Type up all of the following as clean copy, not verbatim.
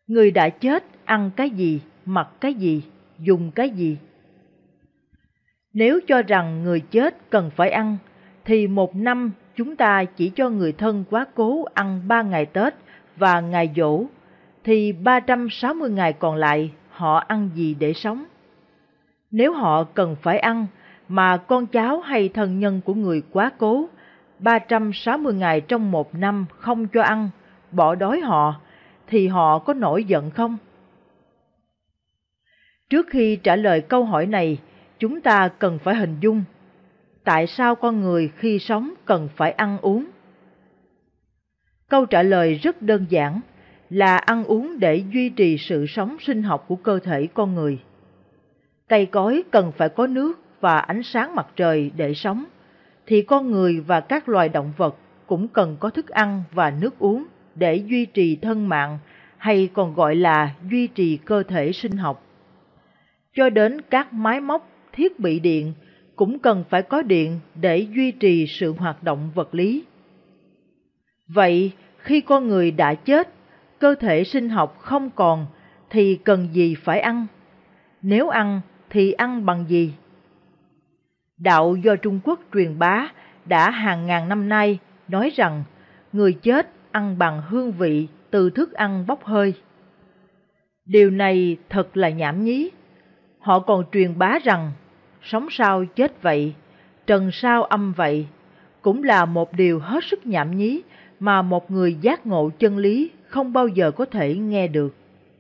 Người đã chết ăn cái gì, mặc cái gì, dùng cái gì? Nếu cho rằng người chết cần phải ăn, thì một năm chúng ta chỉ cho người thân quá cố ăn 3 ngày Tết và ngày giỗ, thì 360 ngày còn lại họ ăn gì để sống? Nếu họ cần phải ăn, mà con cháu hay thân nhân của người quá cố 360 ngày trong một năm không cho ăn, bỏ đói họ, thì họ có nổi giận không? Trước khi trả lời câu hỏi này, chúng ta cần phải hình dung tại sao con người khi sống cần phải ăn uống. Câu trả lời rất đơn giản là ăn uống để duy trì sự sống sinh học của cơ thể con người. Cây cối cần phải có nước và ánh sáng mặt trời để sống, thì con người và các loài động vật cũng cần có thức ăn và nước uống để duy trì thân mạng, hay còn gọi là duy trì cơ thể sinh học. Cho đến các máy móc, thiết bị điện cũng cần phải có điện để duy trì sự hoạt động vật lý. Vậy, khi con người đã chết, cơ thể sinh học không còn, thì cần gì phải ăn? Nếu ăn, thì ăn bằng gì? Đạo do Trung Quốc truyền bá đã hàng ngàn năm nay nói rằng người chết ăn bằng hương vị từ thức ăn bốc hơi. Điều này thật là nhảm nhí. Họ còn truyền bá rằng sống sao chết vậy, trần sao âm vậy, cũng là một điều hết sức nhảm nhí mà một người giác ngộ chân lý không bao giờ có thể nghe được.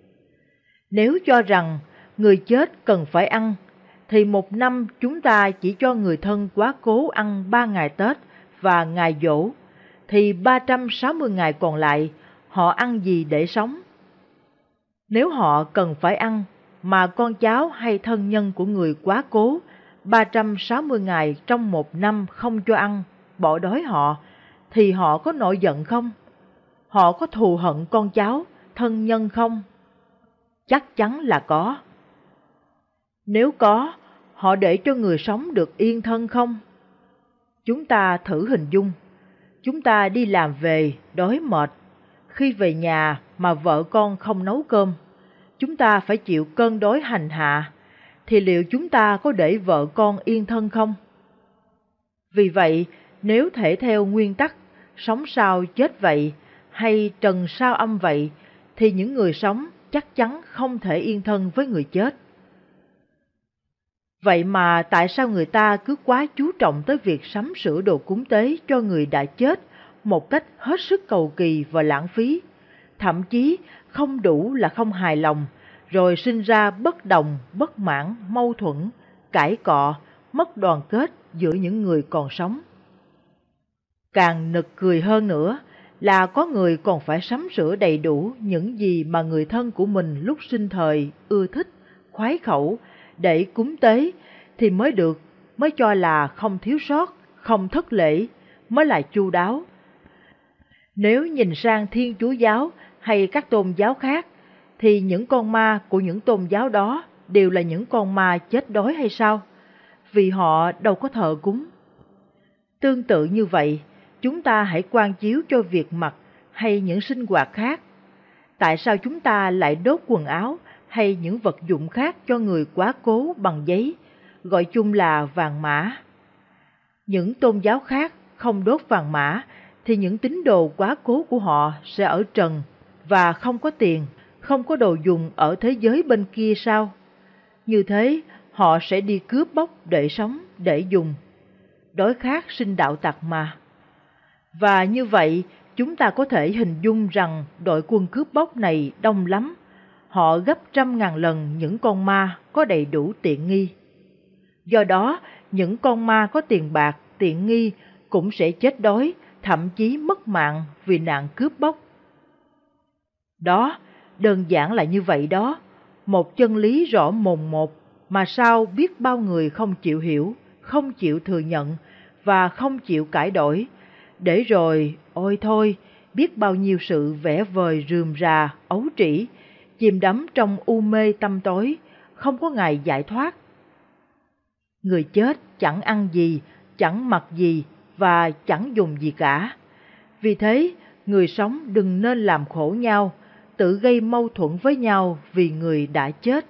Nếu cho rằng người chết cần phải ăn, thì một năm chúng ta chỉ cho người thân quá cố ăn 3 ngày Tết và ngày giỗ, thì 360 ngày còn lại họ ăn gì để sống? Nếu họ cần phải ăn, mà con cháu hay thân nhân của người quá cố 360 ngày trong một năm không cho ăn, bỏ đói họ, thì họ có nổi giận không? Họ có thù hận con cháu, thân nhân không? Chắc chắn là có. Nếu có, họ để cho người sống được yên thân không? Chúng ta thử hình dung, chúng ta đi làm về, đói mệt, khi về nhà mà vợ con không nấu cơm, chúng ta phải chịu cơn đói hành hạ, thì liệu chúng ta có để vợ con yên thân không? Vì vậy, nếu thể theo nguyên tắc sống sao chết vậy, hay trần sao âm vậy, thì những người sống chắc chắn không thể yên thân với người chết. Vậy mà tại sao người ta cứ quá chú trọng tới việc sắm sửa đồ cúng tế cho người đã chết một cách hết sức cầu kỳ và lãng phí, thậm chí không đủ là không hài lòng, rồi sinh ra bất đồng, bất mãn, mâu thuẫn, cãi cọ, mất đoàn kết giữa những người còn sống. Càng nực cười hơn nữa là có người còn phải sắm sửa đầy đủ những gì mà người thân của mình lúc sinh thời ưa thích, khoái khẩu để cúng tế thì mới cho là không thiếu sót, không thất lễ, mới là chu đáo. Nếu nhìn sang Thiên Chúa giáo hay các tôn giáo khác, thì những con ma của những tôn giáo đó đều là những con ma chết đói hay sao? Vì họ đâu có thờ cúng. Tương tự như vậy, chúng ta hãy quan chiếu cho việc mặc hay những sinh hoạt khác. Tại sao chúng ta lại đốt quần áo hay những vật dụng khác cho người quá cố bằng giấy, gọi chung là vàng mã? Những tôn giáo khác không đốt vàng mã, thì những tín đồ quá cố của họ sẽ ở trần và không có tiền, không có đồ dùng ở thế giới bên kia sao? Như thế, họ sẽ đi cướp bóc để sống, để dùng. Đói khát sinh đạo tặc mà. Và như vậy, chúng ta có thể hình dung rằng đội quân cướp bóc này đông lắm. Họ gấp 100.000 lần những con ma có đầy đủ tiện nghi. Do đó, những con ma có tiền bạc, tiện nghi cũng sẽ chết đói, thậm chí mất mạng vì nạn cướp bóc. Đó, đơn giản là như vậy đó, một chân lý rõ mồn một mà sao biết bao người không chịu hiểu, không chịu thừa nhận và không chịu cải đổi, để rồi, ôi thôi, biết bao nhiêu sự vẽ vời rườm rà, ấu trĩ, chìm đắm trong u mê tăm tối, không có ngày giải thoát. Người chết chẳng ăn gì, chẳng mặc gì và chẳng dùng gì cả. Vì thế, người sống đừng nên làm khổ nhau, tự gây mâu thuẫn với nhau vì người đã chết.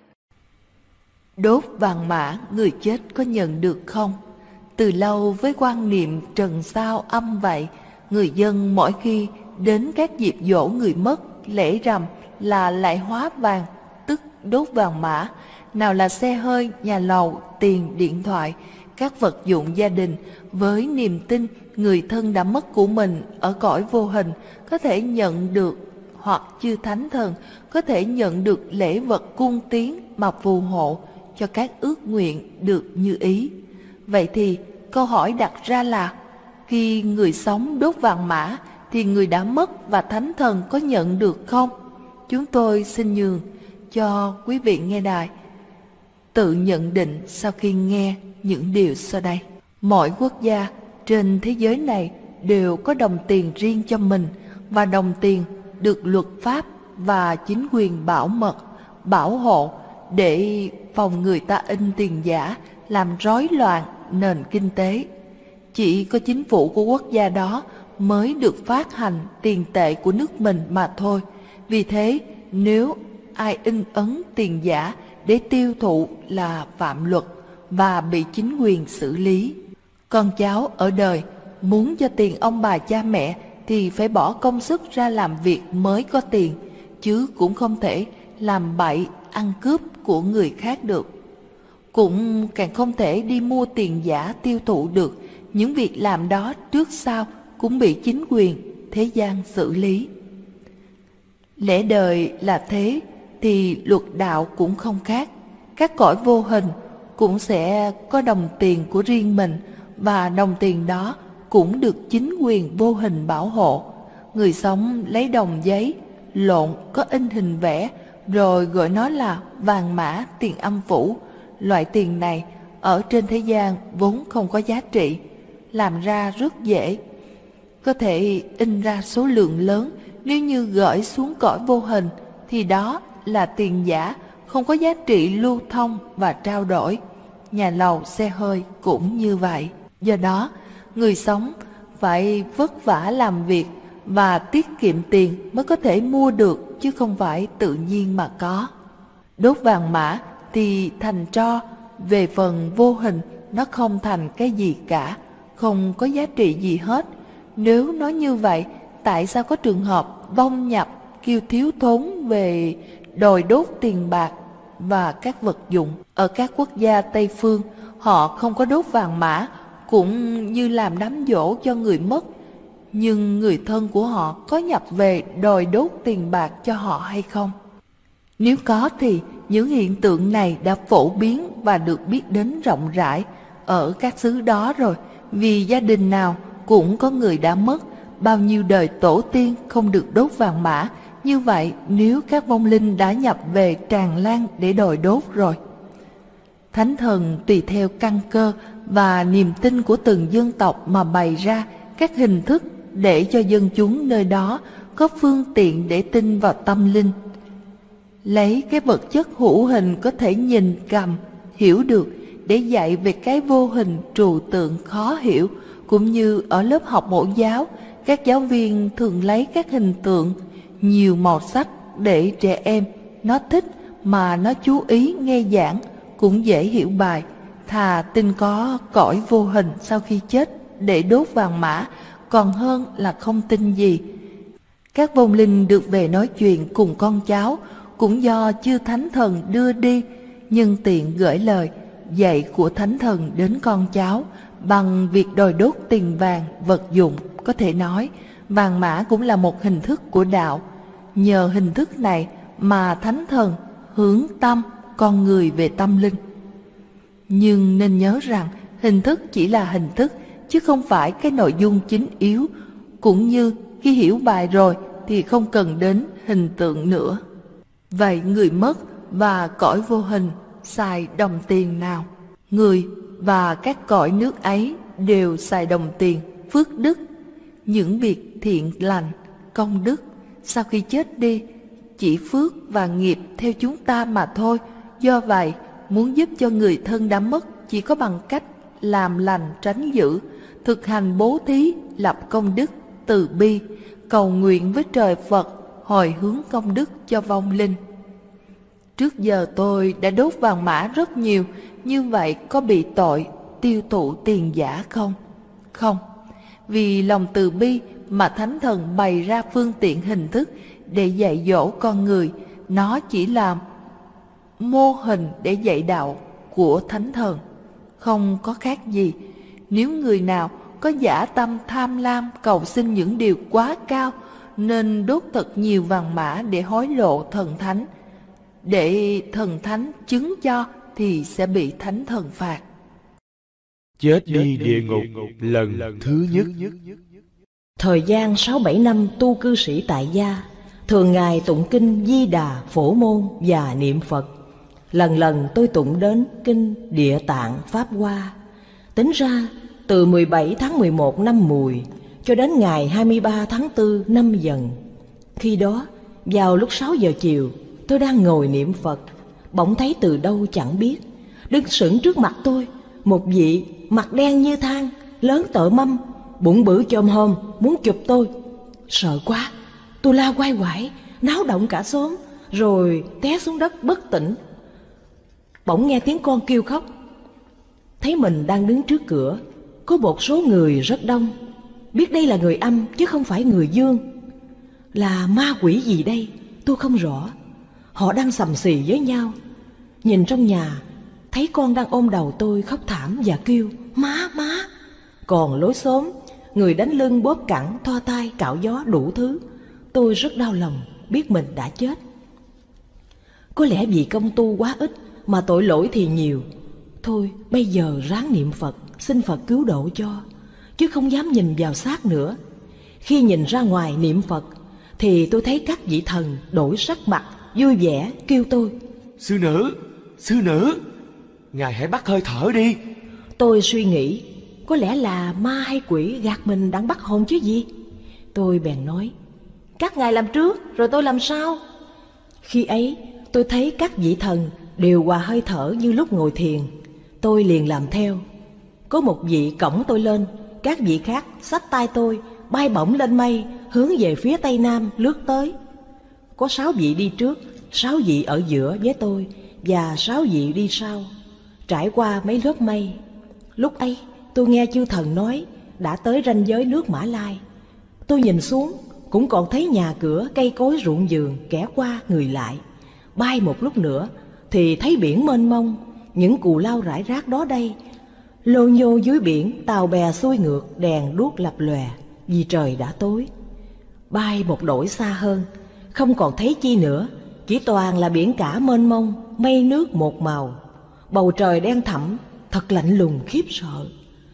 Đốt vàng mã người chết có nhận được không? Từ lâu với quan niệm trần sao âm vậy, người dân mỗi khi đến các dịp dỗ người mất, lễ rằm là lại hóa vàng, tức đốt vàng mã. Nào là xe hơi, nhà lầu, tiền, điện thoại, các vật dụng gia đình, với niềm tin người thân đã mất của mình ở cõi vô hình có thể nhận được, hoặc chư thánh thần có thể nhận được lễ vật cung tiến mà phù hộ cho các ước nguyện được như ý. Vậy thì câu hỏi đặt ra là, khi người sống đốt vàng mã thì người đã mất và thánh thần có nhận được không? Chúng tôi xin nhường cho quý vị nghe đài tự nhận định sau khi nghe những điều sau đây. Mỗi quốc gia trên thế giới này đều có đồng tiền riêng cho mình, và đồng tiền được luật pháp và chính quyền bảo mật, bảo hộ để phòng người ta in tiền giả làm rối loạn nền kinh tế. Chỉ có chính phủ của quốc gia đó mới được phát hành tiền tệ của nước mình mà thôi. Vì thế, nếu ai in ấn tiền giả để tiêu thụ là phạm luật và bị chính quyền xử lý. Con cháu ở đời muốn cho tiền ông bà cha mẹ thì phải bỏ công sức ra làm việc mới có tiền, chứ cũng không thể làm bậy ăn cướp của người khác được. Cũng càng không thể đi mua tiền giả tiêu thụ được. Những việc làm đó trước sau cũng bị chính quyền thế gian xử lý. Lẽ đời là thế thì luật đạo cũng không khác. Các cõi vô hình cũng sẽ có đồng tiền của riêng mình, và đồng tiền đó cũng được chính quyền vô hình bảo hộ. Người sống lấy đồng giấy lộn có in hình vẽ rồi gọi nó là vàng mã, tiền âm phủ. Loại tiền này ở trên thế gian vốn không có giá trị, làm ra rất dễ, có thể in ra số lượng lớn. Nếu như gửi xuống cõi vô hình thì đó là tiền giả, không có giá trị lưu thông và trao đổi. Nhà lầu, xe hơi cũng như vậy. Do đó, người sống phải vất vả làm việc và tiết kiệm tiền mới có thể mua được, chứ không phải tự nhiên mà có. Đốt vàng mã thì thành tro, về phần vô hình nó không thành cái gì cả, không có giá trị gì hết. Nếu nói như vậy, tại sao có trường hợp vong nhập kêu thiếu thốn về đòi đốt tiền bạc và các vật dụng? Ở các quốc gia Tây Phương, họ không có đốt vàng mã, cũng như làm đám giỗ cho người mất. Nhưng người thân của họ có nhập về đòi đốt tiền bạc cho họ hay không? Nếu có thì những hiện tượng này đã phổ biến và được biết đến rộng rãi ở các xứ đó rồi. Vì gia đình nào cũng có người đã mất, bao nhiêu đời tổ tiên không được đốt vàng mã. Như vậy, nếu các vong linh đã nhập về tràn lan để đòi đốt rồi. Thánh thần tùy theo căn cơ và niềm tin của từng dân tộc mà bày ra các hình thức để cho dân chúng nơi đó có phương tiện để tin vào tâm linh. Lấy cái vật chất hữu hình có thể nhìn, cầm, hiểu được để dạy về cái vô hình trừu tượng khó hiểu. Cũng như ở lớp học mẫu giáo, các giáo viên thường lấy các hình tượng nhiều màu sắc để trẻ em nó thích mà nó chú ý nghe giảng, cũng dễ hiểu bài. Thà tin có cõi vô hình sau khi chết để đốt vàng mã còn hơn là không tin gì. Các vong linh được về nói chuyện cùng con cháu cũng do chư thánh thần đưa đi, nhân tiện gửi lời dạy của thánh thần đến con cháu bằng việc đòi đốt tiền vàng, vật dụng. Có thể nói vàng mã cũng là một hình thức của đạo. Nhờ hình thức này mà thánh thần hướng tâm con người về tâm linh. Nhưng nên nhớ rằng hình thức chỉ là hình thức, chứ không phải cái nội dung chính yếu. Cũng như khi hiểu bài rồi thì không cần đến hình tượng nữa. Vậy người mất và cõi vô hình xài đồng tiền nào? Người và các cõi nước ấy đều xài đồng tiền phước đức, những việc thiện lành, công đức. Sau khi chết đi, chỉ phước và nghiệp theo chúng ta mà thôi. Do vậy, muốn giúp cho người thân đã mất chỉ có bằng cách làm lành tránh dữ, thực hành bố thí, lập công đức, từ bi, cầu nguyện với trời Phật, hồi hướng công đức cho vong linh. Trước giờ tôi đã đốt vàng mã rất nhiều, như vậy có bị tội tiêu thụ tiền giả không? Không, vì lòng từ bi mà Thánh Thần bày ra phương tiện hình thức để dạy dỗ con người, nó chỉ là mô hình để dạy đạo của Thánh Thần, không có khác gì. Nếu người nào có dã tâm tham lam cầu xin những điều quá cao, nên đốt thật nhiều vàng mã để hối lộ thần thánh, để thần thánh chứng cho thì sẽ bị Thánh Thần phạt. Chết đi địa ngục lần thứ nhất. Thời gian 6-7 năm tu cư sĩ tại gia, thường ngày tụng kinh Di Đà Phổ Môn và niệm Phật. Lần lần tôi tụng đến kinh Địa Tạng Pháp Hoa. Tính ra từ 17 tháng 11 năm Mùi cho đến ngày 23 tháng 4 năm Dần. Khi đó vào lúc 6 giờ chiều, tôi đang ngồi niệm Phật, bỗng thấy từ đâu chẳng biết đứng sững trước mặt tôi một vị mặt đen như than, lớn tợ mâm, bụng bự chồm hòm, muốn chụp tôi. Sợ quá, tôi la quay quải, náo động cả xóm, rồi té xuống đất bất tỉnh. Bỗng nghe tiếng con kêu khóc. Thấy mình đang đứng trước cửa, có một số người rất đông, biết đây là người âm chứ không phải người dương. Là ma quỷ gì đây tôi không rõ. Họ đang sầm xì với nhau. Nhìn trong nhà, thấy con đang ôm đầu tôi khóc thảm và kêu má má. Còn lối xóm, người đánh lưng bóp cẳng, thoa tay, cạo gió đủ thứ. Tôi rất đau lòng, biết mình đã chết. Có lẽ vì công tu quá ít mà tội lỗi thì nhiều. Thôi bây giờ ráng niệm Phật, xin Phật cứu độ cho, chứ không dám nhìn vào xác nữa. Khi nhìn ra ngoài niệm Phật thì tôi thấy các vị thần đổi sắc mặt, vui vẻ kêu tôi: Sư nữ, ngài hãy bắt hơi thở đi. Tôi suy nghĩ, có lẽ là ma hay quỷ gạt mình đang bắt hồn chứ gì. Tôi bèn nói: các ngài làm trước rồi tôi làm sau. Khi ấy tôi thấy các vị thần đều hòa hơi thở như lúc ngồi thiền. Tôi liền làm theo. Có một vị cõng tôi lên, các vị khác xách tay tôi bay bổng lên mây, hướng về phía tây nam lướt tới. Có 6 vị đi trước, 6 vị ở giữa với tôi, và 6 vị đi sau, trải qua mấy lớp mây. Lúc ấy tôi nghe chư thần nói đã tới ranh giới nước Mã Lai. Tôi nhìn xuống, cũng còn thấy nhà cửa, cây cối, ruộng vườn, kẻ qua người lại. Bay một lúc nữa thì thấy biển mênh mông, những cù lao rải rác đó đây. Lô nhô dưới biển, tàu bè xuôi ngược, đèn đuốc lập lòe, vì trời đã tối. Bay một đổi xa hơn, không còn thấy chi nữa, chỉ toàn là biển cả mênh mông, mây nước một màu. Bầu trời đen thẳm, thật lạnh lùng khiếp sợ.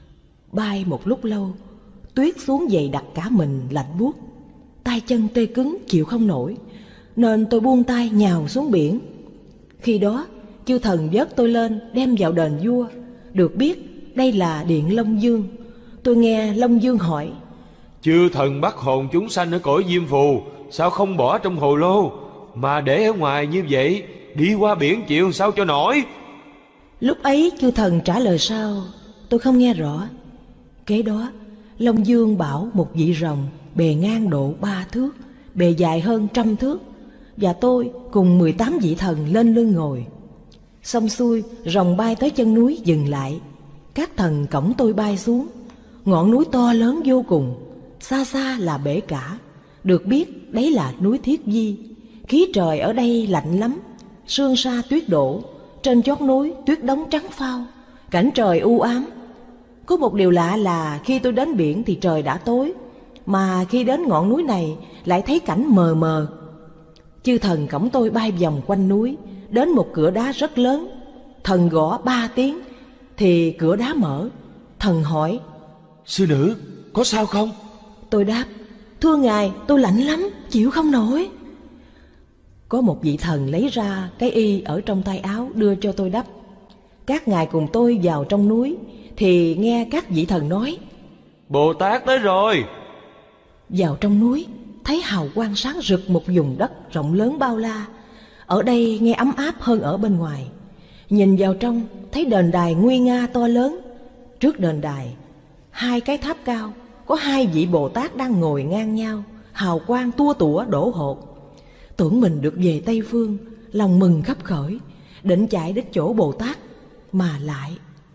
Bay một lúc lâu, tuyết xuống dày đặc cả mình lạnh buốt. Tay chân tê cứng chịu không nổi, nên tôi buông tay nhào xuống biển. Khi đó chư thần vớt tôi lên đem vào đền vua. Được biết đây là điện Long Dương. Tôi nghe Long Dương hỏi: Chư thần bắt hồn chúng sanh ở cõi Diêm Phù, sao không bỏ trong hồ lô mà để ở ngoài như vậy? Đi qua biển chịu sao cho nổi? Lúc ấy chư thần trả lời sao tôi không nghe rõ. Kế đó Long Dương bảo một vị rồng bề ngang độ 3 thước, bề dài hơn 100 thước, và tôi cùng 18 vị thần lên lưng ngồi. Xong xuôi, rồng bay tới chân núi dừng lại. Các thần cõng tôi bay xuống. Ngọn núi to lớn vô cùng, xa xa là bể cả. Được biết đấy là núi Thiết Di. Khí trời ở đây lạnh lắm, sương sa tuyết đổ, trên chót núi tuyết đóng trắng phao, cảnh trời u ám. Có một điều lạ là khi tôi đến biển thì trời đã tối, mà khi đến ngọn núi này lại thấy cảnh mờ mờ. Chư thần cõng tôi bay vòng quanh núi, đến một cửa đá rất lớn. Thần gõ 3 tiếng thì cửa đá mở. Thần hỏi: Sư nữ, có sao không? Tôi đáp: thưa ngài, tôi lạnh lắm, chịu không nổi. Có một vị thần lấy ra cái y ở trong tay áo đưa cho tôi đắp. Các ngài cùng tôi vào trong núi thì nghe các vị thần nói: Bồ Tát tới rồi. Vào trong núi thấy hào quang sáng rực một vùng đất rộng lớn bao la. Ở đây nghe ấm áp hơn ở bên ngoài. Nhìn vào trong thấy đền đài nguy nga to lớn. Trước đền đài 2 cái tháp cao, có 2 vị Bồ Tát đang ngồi ngang nhau, hào quang tua tủa đổ hột. tưởng mình được về Tây Phương, lòng mừng khắp khởi, định chạy đến chỗ Bồ Tát, mà lại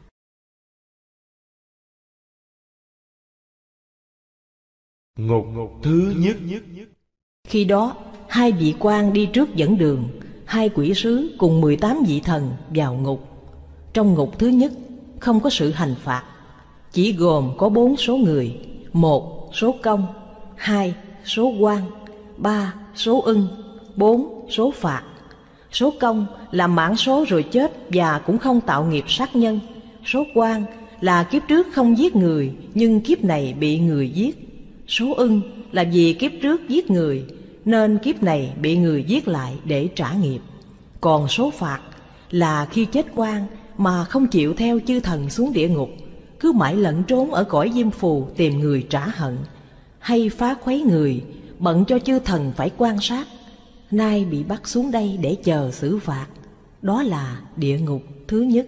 ngục thứ nhất. khi đó 2 vị quan đi trước dẫn đường, 2 quỷ sứ cùng 18 vị thần vào ngục. Trong ngục thứ nhất không có sự hành phạt, chỉ gồm có 4 số người: 1 số công, 2 số quan, 3 số ưng, 4 số phạt. Số công là mãn số rồi chết và cũng không tạo nghiệp sát nhân. Số quan là kiếp trước không giết người nhưng kiếp này bị người giết. Số ưng là vì kiếp trước giết người nên kiếp này bị người giết lại để trả nghiệp. Còn số phạt là khi chết quan mà không chịu theo chư thần xuống địa ngục, cứ mãi lẫn trốn ở cõi diêm phù tìm người trả hận, hay phá khuấy người, bận cho chư thần phải quan sát, nay bị bắt xuống đây để chờ xử phạt. Đó là địa ngục thứ nhất.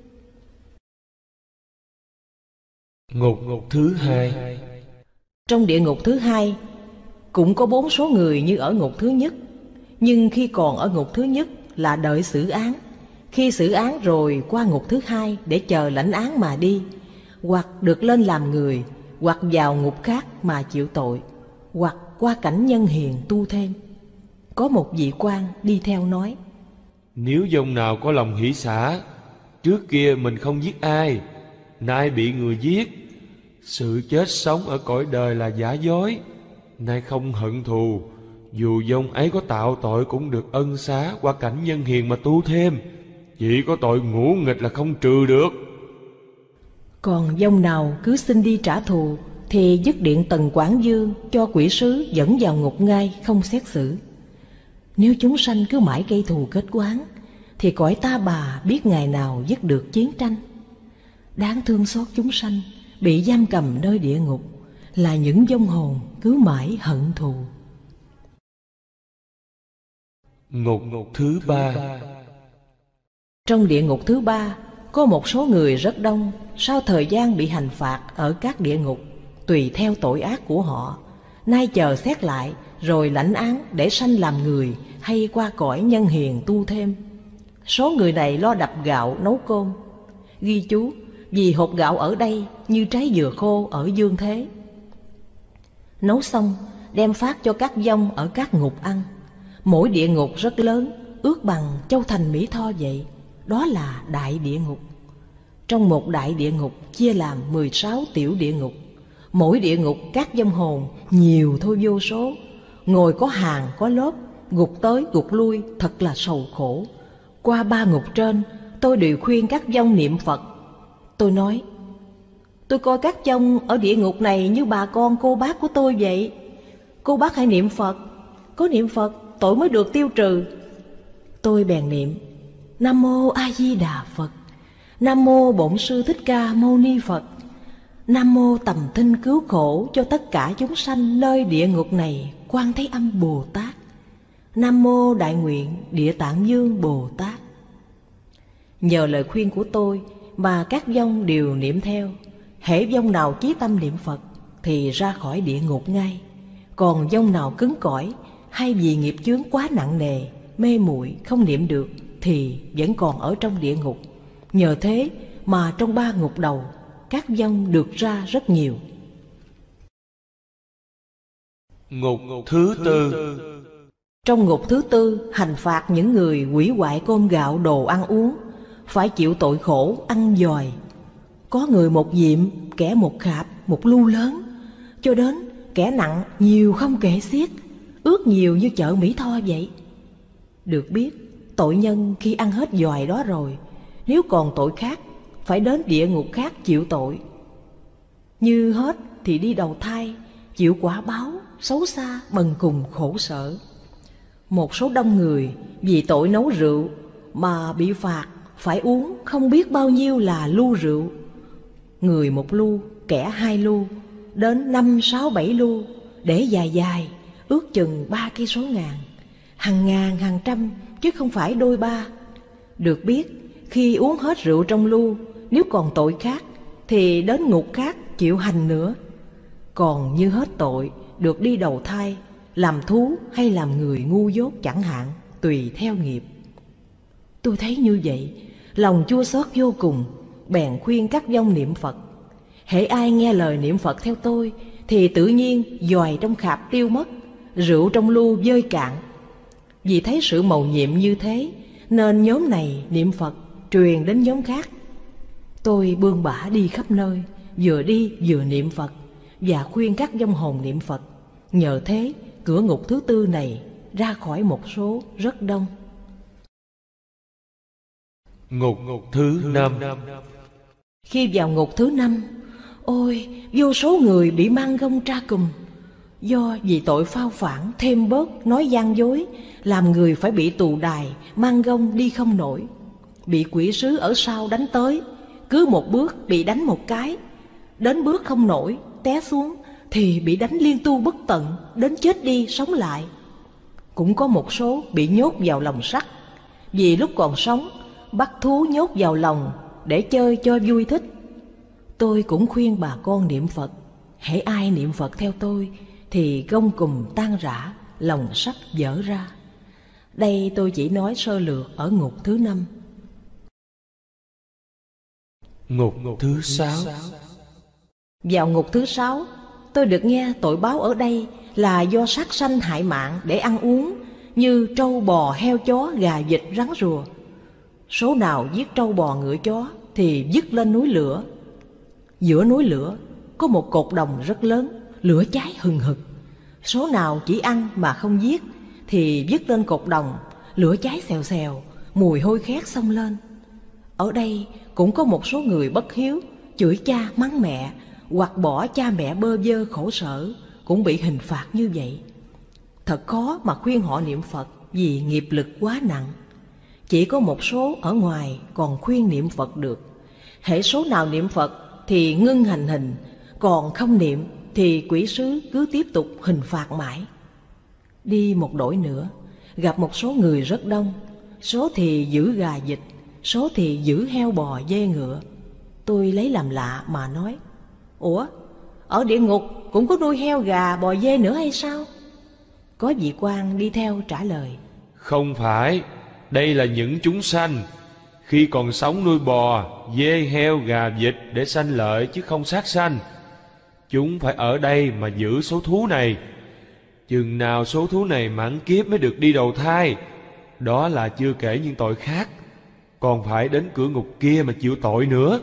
Ngục thứ hai. Trong địa ngục thứ hai cũng có 4 số người như ở ngục thứ nhất, nhưng khi còn ở ngục thứ nhất là đợi xử án, khi xử án rồi qua ngục thứ hai để chờ lãnh án mà đi, hoặc được lên làm người, hoặc vào ngục khác mà chịu tội, hoặc qua cảnh nhân hiền tu thêm. Có một vị quan đi theo nói: Nếu dòng nào có lòng hỷ xả, trước kia mình không giết ai, nay bị người giết, sự chết sống ở cõi đời là giả dối, nay không hận thù, dù dòng ấy có tạo tội cũng được ân xá qua cảnh nhân hiền mà tu thêm, chỉ có tội ngũ nghịch là không trừ được. Còn dòng nào cứ xin đi trả thù thì dứt điện Tần Quảng Dương cho quỷ sứ dẫn vào ngục ngay, không xét xử. Nếu chúng sanh cứ mãi gây thù kết oán thì cõi ta bà biết ngày nào dứt được chiến tranh. Đáng thương xót chúng sanh bị giam cầm nơi địa ngục là những vong hồn cứ mãi hận thù. Ngục thứ ba. Trong địa ngục thứ ba có một số người rất đông, sau thời gian bị hành phạt ở các địa ngục tùy theo tội ác của họ, nay chờ xét lại rồi lãnh án để sanh làm người hay qua cõi nhân hiền tu thêm. Số người này lo đập gạo nấu cơm. Ghi chú: vì hột gạo ở đây như trái dừa khô ở dương thế. Nấu xong đem phát cho các vong ở các ngục ăn. Mỗi địa ngục rất lớn, ước bằng châu thành Mỹ Tho vậy. Đó là đại địa ngục. Trong một đại địa ngục chia làm 16 tiểu địa ngục. Mỗi địa ngục các vong hồn nhiều thôi vô số, ngồi có hàng có lớp, gục tới gục lui, thật là sầu khổ. Qua 3 ngục trên, tôi đều khuyên các vong niệm Phật. Tôi nói: tôi coi các vong ở địa ngục này như bà con cô bác của tôi vậy. Cô bác hãy niệm Phật, có niệm Phật tội mới được tiêu trừ. Tôi bèn niệm: Nam mô A Di Đà Phật, Nam mô Bổn Sư Thích Ca Mâu Ni Phật, Nam mô Tầm Thinh Cứu Khổ cho tất cả chúng sanh nơi địa ngục này Quan Thế Âm Bồ Tát, Nam mô Đại Nguyện Địa Tạng Dương Bồ Tát. Nhờ lời khuyên của tôi mà các vong đều niệm theo. Hễ vong nào chí tâm niệm Phật thì ra khỏi địa ngục ngay. Còn vong nào cứng cỏi hay vì nghiệp chướng quá nặng nề, mê muội không niệm được thì vẫn còn ở trong địa ngục. Nhờ thế mà trong 3 ngục đầu các vong được ra rất nhiều. Ngục thứ tư. Trong ngục thứ tư hành phạt những người hủy hoại cơm gạo đồ ăn uống, phải chịu tội khổ ăn dòi. Có người một diệm, kẻ một khạp, một lu lớn, cho đến kẻ nặng nhiều không kể xiết, ước nhiều như chợ Mỹ Tho vậy. Được biết tội nhân khi ăn hết dòi đó rồi, nếu còn tội khác phải đến địa ngục khác chịu tội. Như hết thì đi đầu thai, chịu quả báo xấu xa bần cùng khổ sở. Một số đông người vì tội nấu rượu mà bị phạt phải uống không biết bao nhiêu là lu rượu. Người một lu, kẻ 2 lu, đến 5, 6, 7 lu, để dài dài, ước chừng 3 cây số ngàn, hàng ngàn hàng trăm chứ không phải đôi ba. Được biết khi uống hết rượu trong lu, nếu còn tội khác thì đến ngục khác chịu hành nữa. Còn như hết tội được đi đầu thai, làm thú hay làm người ngu dốt chẳng hạn, tùy theo nghiệp. Tôi thấy như vậy, lòng chua xót vô cùng, bèn khuyên các vong niệm Phật. Hễ ai nghe lời niệm Phật theo tôi thì tự nhiên giòi trong khạp tiêu mất, rượu trong lu vơi cạn. Vì thấy sự mầu nhiệm như thế nên nhóm này niệm Phật truyền đến nhóm khác. Tôi bươn bả đi khắp nơi, vừa đi vừa niệm Phật và khuyên các vong hồn niệm Phật. Nhờ thế cửa ngục thứ tư này ra khỏi một số rất đông. Ngục thứ 5. Khi vào ngục thứ 5, ôi, vô số người bị mang gông tra cùm. Do vì tội phao phản, thêm bớt, nói gian dối, làm người phải bị tù đài, mang gông đi không nổi. Bị quỷ sứ ở sau đánh tới, cứ một bước bị đánh một cái. Đến bước không nổi, té xuống thì bị đánh liên tu bất tận, đến chết đi sống lại. Cũng có một số bị nhốt vào lồng sắt, vì lúc còn sống bắt thú nhốt vào lòng để chơi cho vui thích. Tôi cũng khuyên bà con niệm Phật. Hễ ai niệm Phật theo tôi thì gông cùm tan rã, lồng sắt vỡ ra. Đây tôi chỉ nói sơ lược ở ngục thứ 5. Ngục thứ 6. Vào ngục thứ 6, tôi được nghe tội báo ở đây là do sát sanh hại mạng để ăn uống, như trâu bò heo chó gà vịt rắn rùa. Số nào giết trâu bò ngựa chó thì vứt lên núi lửa. Giữa núi lửa có một cột đồng rất lớn, lửa cháy hừng hực. Số nào chỉ ăn mà không giết thì vứt lên cột đồng, lửa cháy xèo xèo, mùi hôi khét xông lên. Ở đây cũng có một số người bất hiếu, chửi cha mắng mẹ, hoặc bỏ cha mẹ bơ vơ khổ sở, cũng bị hình phạt như vậy. Thật khó mà khuyên họ niệm Phật vì nghiệp lực quá nặng. Chỉ có một số ở ngoài còn khuyên niệm Phật được. Hễ số nào niệm Phật thì ngưng hành hình, còn không niệm thì quỷ sứ cứ tiếp tục hình phạt mãi. Đi một đổi nữa, gặp một số người rất đông, số thì giữ gà vịt, số thì giữ heo bò dê ngựa. Tôi lấy làm lạ mà nói: Ủa, ở địa ngục cũng có nuôi heo gà bò dê nữa hay sao? Có vị quan đi theo trả lời: Không phải, đây là những chúng sanh khi còn sống nuôi bò, dê, heo, gà, vịt để sanh lợi chứ không sát sanh. Chúng phải ở đây mà giữ số thú này. Chừng nào số thú này mãn kiếp mới được đi đầu thai. Đó là chưa kể những tội khác, còn phải đến cửa ngục kia mà chịu tội nữa.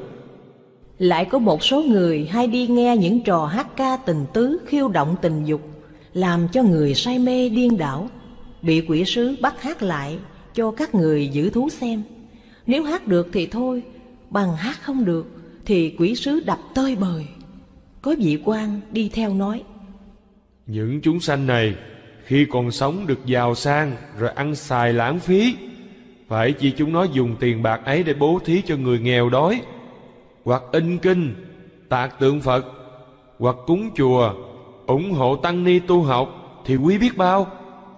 Lại có một số người hay đi nghe những trò hát ca tình tứ khiêu động tình dục, làm cho người say mê điên đảo. Bị quỷ sứ bắt hát lại cho các người giữ thú xem. Nếu hát được thì thôi, bằng hát không được thì quỷ sứ đập tơi bời. Có vị quan đi theo nói: Những chúng sanh này khi còn sống được giàu sang rồi ăn xài lãng phí, phải chi chúng nó dùng tiền bạc ấy để bố thí cho người nghèo đói, hoặc in kinh, tạc tượng Phật, hoặc cúng chùa, ủng hộ tăng ni tu học thì quý biết bao.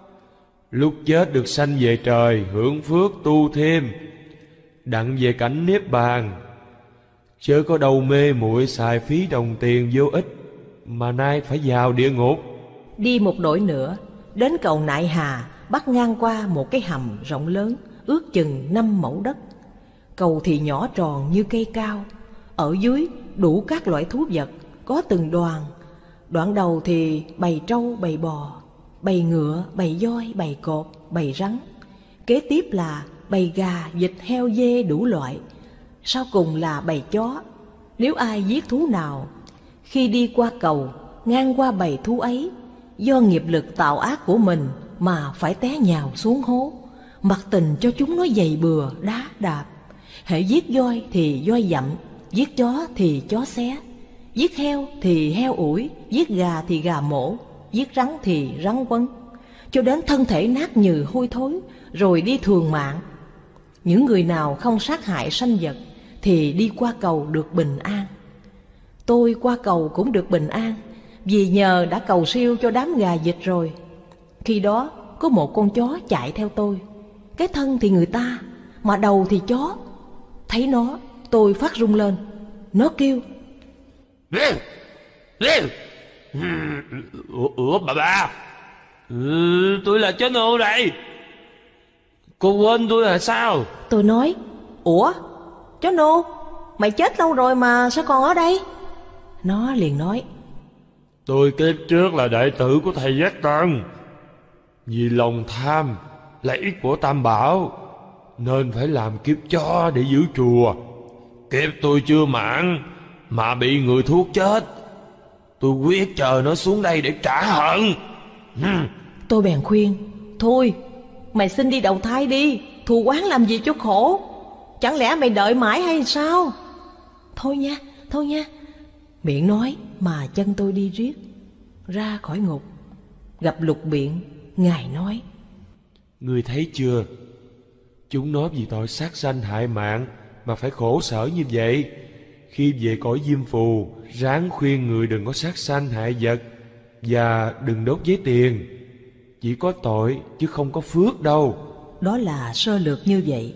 Lúc chết được sanh về trời hưởng phước tu thêm, đặng về cảnh niết bàn, chớ có đâu mê muội xài phí đồng tiền vô ích mà nay phải vào địa ngục. Đi một đổi nữa, đến cầu Nại Hà, bắt ngang qua một cái hầm rộng lớn, ước chừng 5 mẫu đất. Cầu thì nhỏ tròn như cây cao, ở dưới đủ các loại thú vật, có từng đoàn. Đoạn đầu thì bầy trâu, bầy bò, bầy ngựa, bầy voi, bầy cọp, bầy rắn. Kế tiếp là bầy gà, vịt, heo, dê đủ loại. Sau cùng là bầy chó. Nếu ai giết thú nào, khi đi qua cầu, ngang qua bầy thú ấy, do nghiệp lực tạo ác của mình mà phải té nhào xuống hố. Mặc tình cho chúng nó giày bừa, đá đạp. Hễ giết voi thì voi dặm, giết chó thì chó xé, giết heo thì heo ủi, giết gà thì gà mổ, giết rắn thì rắn quấn, cho đến thân thể nát nhừ hôi thối, rồi đi thường mạng. Những người nào không sát hại sanh vật thì đi qua cầu được bình an. Tôi qua cầu cũng được bình an, vì nhờ đã cầu siêu cho đám gà vịt rồi. Khi đó có một con chó chạy theo tôi, cái thân thì người ta, mà đầu thì chó. Thấy nó, tôi phát run lên. Nó kêu: Ủa bà, Tôi là chó nô đây. Cô quên tôi là sao? Tôi nói, ủa, chó nô, mày chết lâu rồi mà sao còn ở đây? Nó liền nói, tôi kiếp trước là đệ tử của thầy Giác Tần. Vì lòng tham, lợi ích của Tam Bảo, nên phải làm kiếp chó để giữ chùa. Kiếp tôi chưa mãn mà bị người thuốc chết. Tôi quyết chờ nó xuống đây để trả hận. Tôi bèn khuyên, thôi, mày xin đi đầu thai đi, thù oán làm gì cho khổ. Chẳng lẽ mày đợi mãi hay sao? Thôi nha. Miệng nói mà chân tôi đi riết ra khỏi ngục. Gặp Lục Biện, ngài nói, Ngươi thấy chưa? Chúng nó vì tội sát sanh hại mạng mà phải khổ sở như vậy. Khi về cõi Diêm Phù, ráng khuyên người đừng có sát sanh hại vật và đừng đốt giấy tiền. Chỉ có tội chứ không có phước đâu. đó là sơ lược như vậy.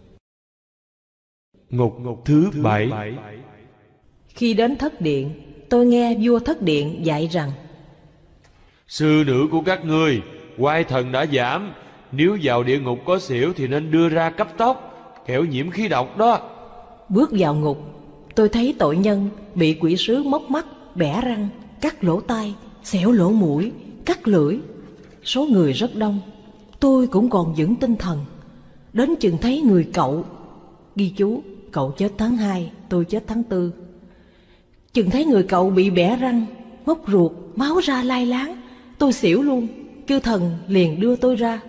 Ngục thứ 7. Khi đến Thất Điện, tôi nghe vua Thất Điện dạy rằng, Sư nữ của các ngươi, oai thần đã giảm. Nếu vào địa ngục có xỉu thì nên đưa ra cấp tốc, kẻo nhiễm khí độc đó. bước vào ngục, tôi thấy tội nhân bị quỷ sứ móc mắt, bẻ răng, cắt lỗ tai, xẻo lỗ mũi, cắt lưỡi. Số người rất đông. Tôi cũng còn vững tinh thần. Đến chừng thấy người Cậu, ghi chú Cậu chết tháng 2, tôi chết tháng 4. Chừng thấy người Cậu bị bẻ răng, móc ruột, máu ra lai láng, tôi xỉu luôn. Chư thần liền đưa tôi ra.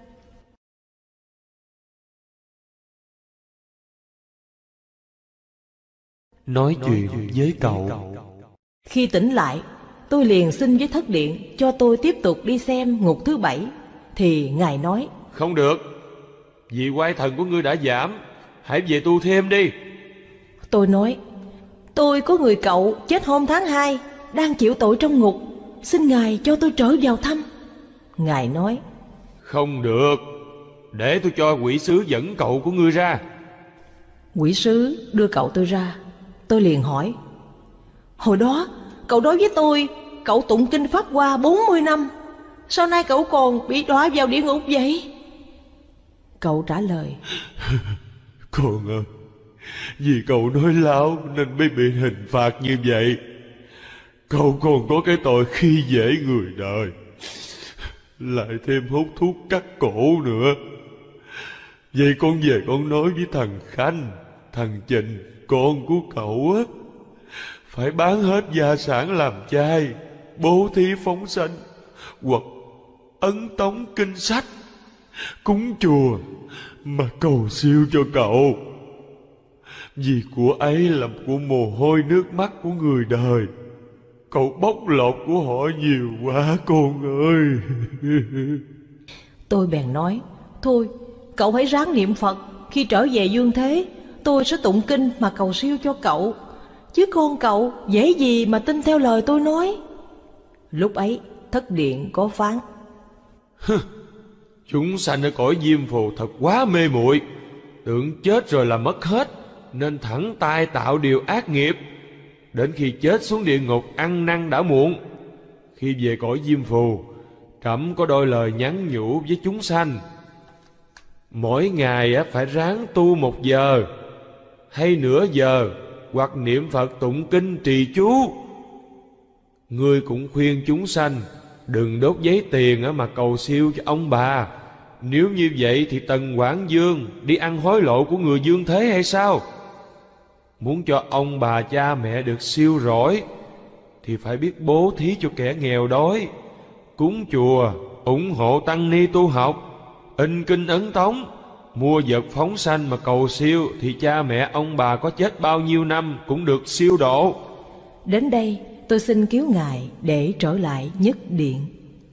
Nói chuyện với Cậu. Khi tỉnh lại, tôi liền xin với Thất Điện cho tôi tiếp tục đi xem ngục thứ 7. Thì ngài nói, Không được, vì oai thần của ngươi đã giảm, hãy về tu thêm đi. tôi nói, tôi có người Cậu chết hôm tháng 2, đang chịu tội trong ngục, xin ngài cho tôi trở vào thăm. Ngài nói, Không được, để tôi cho quỷ sứ dẫn cậu của ngươi ra. quỷ sứ đưa Cậu tôi ra. Tôi liền hỏi, hồi đó Cậu đối với tôi, Cậu tụng kinh Pháp Hoa 40 năm, sao nay Cậu còn bị đọa vào địa ngục vậy? Cậu trả lời, Con ơi, vì cậu nói láo nên mới bị hình phạt như vậy. Cậu còn có cái tội khi dễ người đời, lại thêm hút thuốc cắt cổ nữa. Vậy con về con nói với thằng Khanh, thằng Trình, con của cậu á, phải bán hết gia sản làm chay, bố thí phóng sanh, hoặc ấn tống kinh sách, cúng chùa mà cầu siêu cho cậu. Vì của ấy là của mồ hôi nước mắt của người đời. Cậu bóc lột của họ nhiều quá con ơi. Tôi bèn nói, thôi, Cậu hãy ráng niệm Phật. Khi trở về dương thế, tôi sẽ tụng kinh mà cầu siêu cho Cậu. Chứ con Cậu dễ gì mà tin theo lời tôi nói. Lúc ấy Thất Điện có phán, Chúng sanh ở cõi Diêm Phù thật quá mê muội, tưởng chết rồi là mất hết, nên thẳng tay tạo điều ác nghiệp. Đến khi chết xuống địa ngục ăn năn đã muộn. Khi về cõi Diêm Phù, trẫm có đôi lời nhắn nhủ với chúng sanh. Mỗi ngày phải ráng tu 1 giờ hay nửa giờ, hoặc niệm Phật tụng kinh trì chú. Ngươi cũng khuyên chúng sanh đừng đốt giấy tiền mà cầu siêu cho ông bà. Nếu như vậy thì Tần Quảng Dương đi ăn hối lộ của người dương thế hay sao? Muốn cho ông bà cha mẹ được siêu rỗi thì phải biết bố thí cho kẻ nghèo đói, cúng chùa, ủng hộ tăng ni tu học, in kinh ấn tống, mua vật phóng sanh mà cầu siêu, thì cha mẹ ông bà có chết bao nhiêu năm cũng được siêu độ. đến đây tôi xin cứu ngài để trở lại Nhất Điện.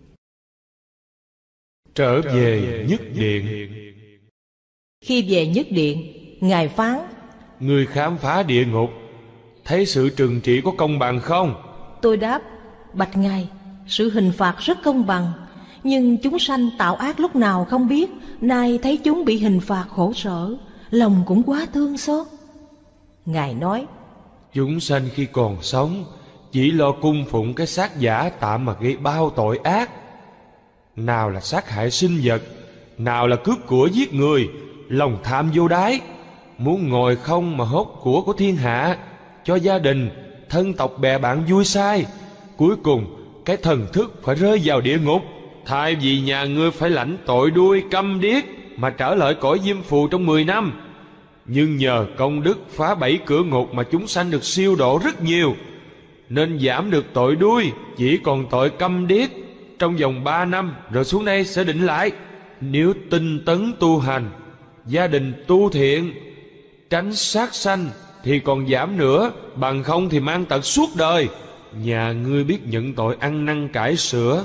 Trở về Nhất Điện. Khi về Nhất Điện, ngài phán, Người khám phá địa ngục, thấy sự trừng trị có công bằng không? Tôi đáp, bạch ngài, sự hình phạt rất công bằng, nhưng chúng sanh tạo ác lúc nào không biết, nay thấy chúng bị hình phạt khổ sở, lòng cũng quá thương xót. Ngài nói, Chúng sanh khi còn sống chỉ lo cung phụng cái xác giả tạm mà gây bao tội ác. nào là sát hại sinh vật, nào là cướp của giết người, lòng tham vô đáy, muốn ngồi không mà hốt của thiên hạ, cho gia đình, thân tộc bè bạn vui sai. Cuối cùng cái thần thức phải rơi vào địa ngục. Thay vì nhà ngươi phải lãnh tội đuôi câm điếc mà trở lại cõi diêm phù trong 10 năm, nhưng nhờ công đức phá 7 cửa ngục mà chúng sanh được siêu độ rất nhiều, nên giảm được tội đuôi, chỉ còn tội câm điếc trong vòng 3 năm, rồi xuống đây sẽ định lại. Nếu tinh tấn tu hành, gia đình tu thiện, tránh sát sanh thì còn giảm nữa, bằng không thì mang tật suốt đời. Nhà ngươi biết nhận tội ăn năn cải sửa.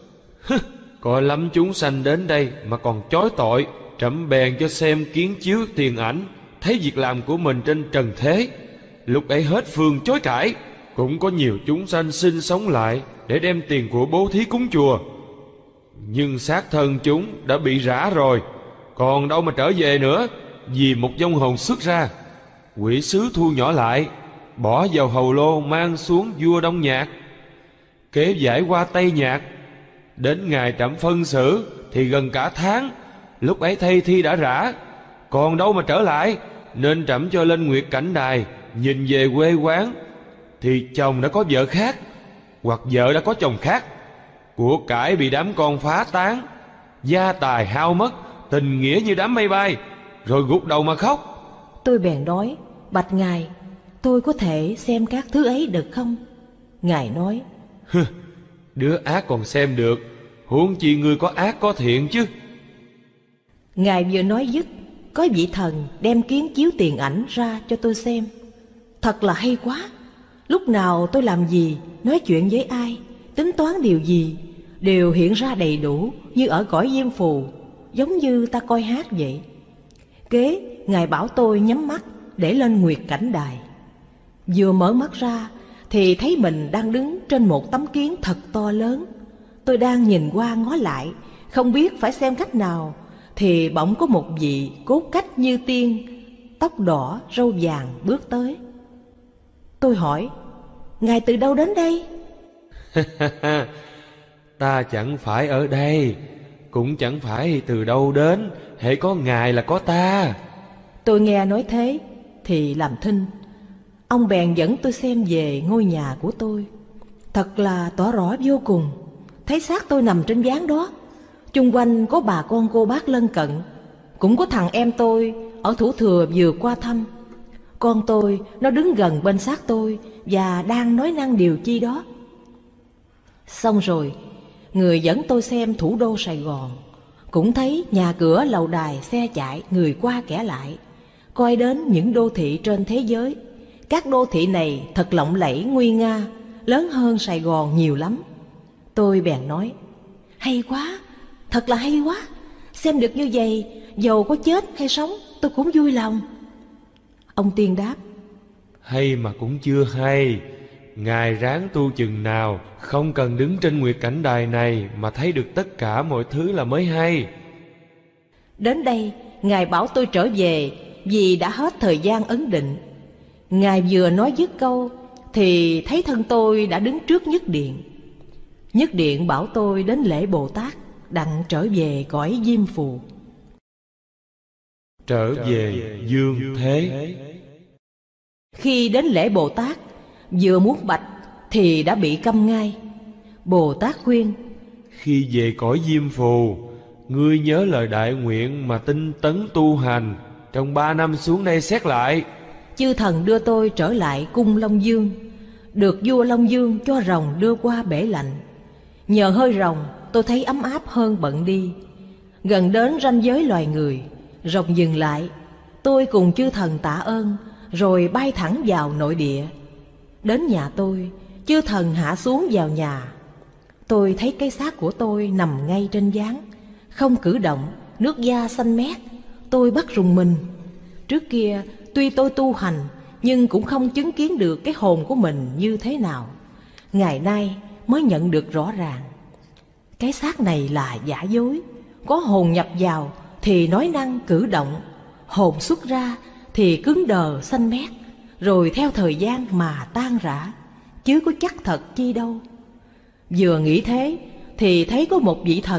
Có lắm chúng sanh đến đây mà còn chối tội. Trẫm bèn cho xem kiến chiếu tiền ảnh, thấy việc làm của mình trên trần thế. Lúc ấy hết phương chối cãi. Cũng có nhiều chúng sanh sinh sống lại để đem tiền của bố thí cúng chùa, nhưng xác thân chúng đã bị rã rồi, còn đâu mà trở về nữa. Vì một vong hồn xuất ra, quỷ sứ thu nhỏ lại, bỏ vào hầu lô mang xuống vua Đông Nhạc, kế giải qua Tây Nhạc. Đến ngày trẫm phân xử thì gần cả tháng. Lúc ấy thây thi đã rã, còn đâu mà trở lại, nên trẫm cho lên Nguyệt Cảnh Đài. Nhìn về quê quán thì chồng đã có vợ khác, hoặc vợ đã có chồng khác, của cải bị đám con phá tán, gia tài hao mất, tình nghĩa như đám mây bay, rồi gục đầu mà khóc. Tôi bèn nói: bạch ngài, tôi có thể xem các thứ ấy được không? Ngài nói: đứa ác còn xem được, huống chi ngươi có ác có thiện chứ. Ngài vừa nói dứt, có vị thần đem kiến chiếu tiền ảnh ra cho tôi xem. Thật là hay quá. Lúc nào tôi làm gì, nói chuyện với ai, tính toán điều gì, đều hiện ra đầy đủ như ở cõi diêm phù, giống như ta coi hát vậy. Kế, Ngài bảo tôi nhắm mắt để lên Nguyệt Cảnh Đài. Vừa mở mắt ra thì thấy mình đang đứng trên một tấm kiến thật to lớn. Tôi đang nhìn qua ngó lại, không biết phải xem cách nào, thì bỗng có một vị cốt cách như tiên, tóc đỏ râu vàng bước tới. Tôi hỏi: Ngài từ đâu đến đây? Ta chẳng phải ở đây, cũng chẳng phải từ đâu đến, hễ có Ngài là có ta. Tôi nghe nói thế thì làm thinh. Ông bèn dẫn tôi xem về ngôi nhà của tôi. Thật là tỏ rõ vô cùng. Thấy xác tôi nằm trên ván đó, chung quanh có bà con cô bác lân cận, cũng có thằng em tôi ở Thủ Thừa vừa qua thăm. Con tôi nó đứng gần bên xác tôi và đang nói năng điều chi đó. Xong rồi, người dẫn tôi xem thủ đô Sài Gòn, cũng thấy nhà cửa lầu đài xe chạy, người qua kẻ lại. Coi đến những đô thị trên thế giới, các đô thị này thật lộng lẫy nguy nga, lớn hơn Sài Gòn nhiều lắm. Tôi bèn nói: hay quá, thật là hay quá. Xem được như vậy, dầu có chết hay sống tôi cũng vui lòng. Ông tiên đáp: hay mà cũng chưa hay. Ngài ráng tu chừng nào, không cần đứng trên Nguyệt Cảnh Đài này mà thấy được tất cả mọi thứ là mới hay. Đến đây, Ngài bảo tôi trở về vì đã hết thời gian ấn định. Ngài vừa nói dứt câu thì thấy thân tôi đã đứng trước nhất điện. Nhất điện bảo tôi đến lễ Bồ Tát, đặng trở về cõi diêm phù. Trở về dương thế. Khi đến lễ Bồ Tát, vừa muốn bạch thì đã bị câm ngay. Bồ Tát khuyên: khi về cõi diêm phù, ngươi nhớ lời đại nguyện mà tinh tấn tu hành, trong 3 năm xuống đây xét lại. Chư thần đưa tôi trở lại cung Long Dương, được vua Long Dương cho rồng đưa qua bể lạnh. Nhờ hơi rồng tôi thấy ấm áp hơn bận đi. Gần đến ranh giới loài người, rồng dừng lại. Tôi cùng chư thần tạ ơn, rồi bay thẳng vào nội địa. Đến nhà tôi, chư thần hạ xuống vào nhà. Tôi thấy cái xác của tôi nằm ngay trên ván, không cử động, nước da xanh mét. Tôi bắt rùng mình. Trước kia tuy tôi tu hành, nhưng cũng không chứng kiến được cái hồn của mình như thế nào. Ngày nay mới nhận được rõ ràng. Cái xác này là giả dối. Có hồn nhập vào thì nói năng cử động, hồn xuất ra thì cứng đờ xanh mét, rồi theo thời gian mà tan rã, chứ có chắc thật chi đâu. Vừa nghĩ thế thì thấy có một vị thần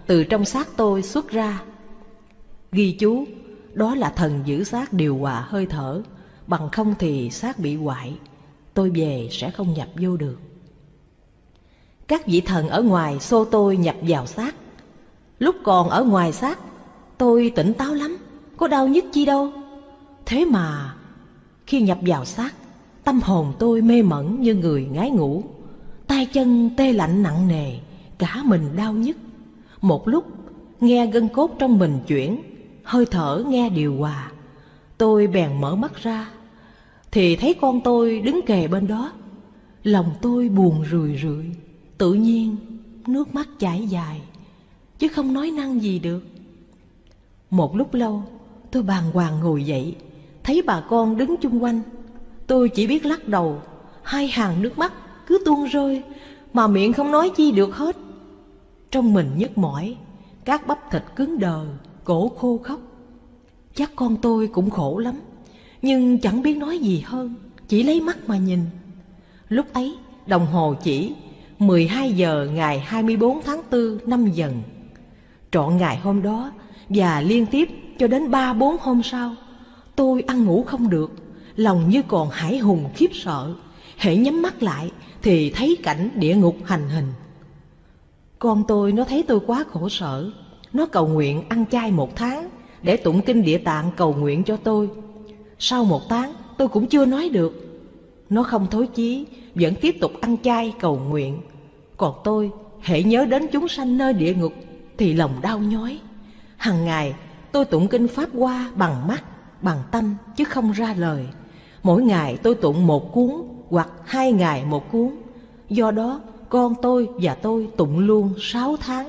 từ trong xác tôi xuất ra. Ghi chú, đó là thần giữ xác điều hòa hơi thở, bằng không thì xác bị hoại, tôi về sẽ không nhập vô được. Các vị thần ở ngoài xô tôi nhập vào xác. Lúc còn ở ngoài xác, tôi tỉnh táo lắm, có đau nhức chi đâu. Thế mà khi nhập vào xác, tâm hồn tôi mê mẩn như người ngái ngủ, tay chân tê lạnh nặng nề, cả mình đau nhức. Một lúc nghe gân cốt trong mình chuyển, hơi thở nghe điều hòa, tôi bèn mở mắt ra thì thấy con tôi đứng kề bên đó. Lòng tôi buồn rười rượi, tự nhiên nước mắt chảy dài, chứ không nói năng gì được. Một lúc lâu tôi bàng hoàng ngồi dậy, thấy bà con đứng chung quanh. Tôi chỉ biết lắc đầu, hai hàng nước mắt cứ tuôn rơi, mà miệng không nói chi được hết. Trong mình nhức mỏi, các bắp thịt cứng đờ, cổ khô khóc. Chắc con tôi cũng khổ lắm, nhưng chẳng biết nói gì hơn, chỉ lấy mắt mà nhìn. Lúc ấy đồng hồ chỉ 12 giờ ngày 24 tháng 4 năm Dần. Trọn ngày hôm đó và liên tiếp cho đến 3-4 hôm sau, tôi ăn ngủ không được, lòng như còn hãi hùng khiếp sợ. Hễ nhắm mắt lại thì thấy cảnh địa ngục hành hình. Con tôi nó thấy tôi quá khổ sở, nó cầu nguyện ăn chay 1 tháng để tụng kinh Địa Tạng cầu nguyện cho tôi. Sau 1 tháng tôi cũng chưa nói được. Nó không thối chí, vẫn tiếp tục ăn chay cầu nguyện. Còn tôi hễ nhớ đến chúng sanh nơi địa ngục thì lòng đau nhói. Hằng ngày tôi tụng kinh Pháp Hoa bằng mắt, bằng tâm, chứ không ra lời. Mỗi ngày tôi tụng 1 cuốn hoặc 2 ngày 1 cuốn. Do đó con tôi và tôi tụng luôn 6 tháng.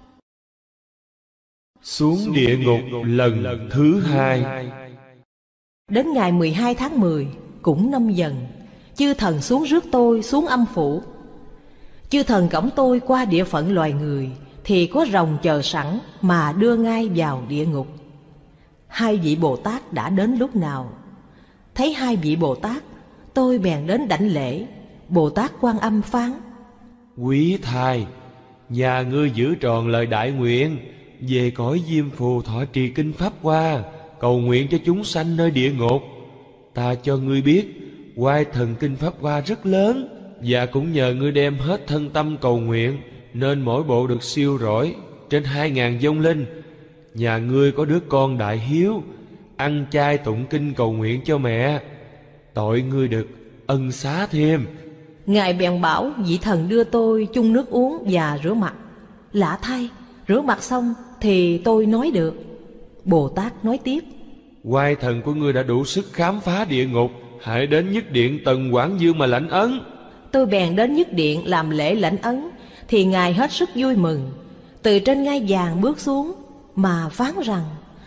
Xuống địa ngục lần thứ 2. Đến ngày 12 tháng 10 cũng năm Dần, chư thần xuống rước tôi xuống âm phủ. Chư thần cõng tôi qua địa phận loài người thì có rồng chờ sẵn mà đưa ngay vào địa ngục. 2 vị Bồ Tát đã đến lúc nào? Thấy 2 vị Bồ Tát, tôi bèn đến đảnh lễ. Bồ Tát Quan Âm phán: Quý thai, nhà ngươi giữ tròn lời đại nguyện, về cõi Diêm Phù thọ trì kinh Pháp Hoa, cầu nguyện cho chúng sanh nơi địa ngục. Ta cho ngươi biết, oai thần kinh Pháp Hoa rất lớn, và cũng nhờ ngươi đem hết thân tâm cầu nguyện, nên mỗi bộ được siêu rỗi trên 2.000 vong linh. Nhà ngươi có đứa con đại hiếu, ăn chay tụng kinh cầu nguyện cho mẹ, tội ngươi được ân xá thêm. Ngài bèn bảo vị thần đưa tôi chung nước uống và rửa mặt. Lạ thay, rửa mặt xong thì tôi nói được. Bồ Tát nói tiếp: Oai thần của ngươi đã đủ sức khám phá địa ngục, hãy đến nhất điện Tần Quảng Dương mà lãnh ấn. Tôi bèn đến nhất điện làm lễ lãnh ấn, thì Ngài hết sức vui mừng, từ trên ngai vàng bước xuống mà phán rằng: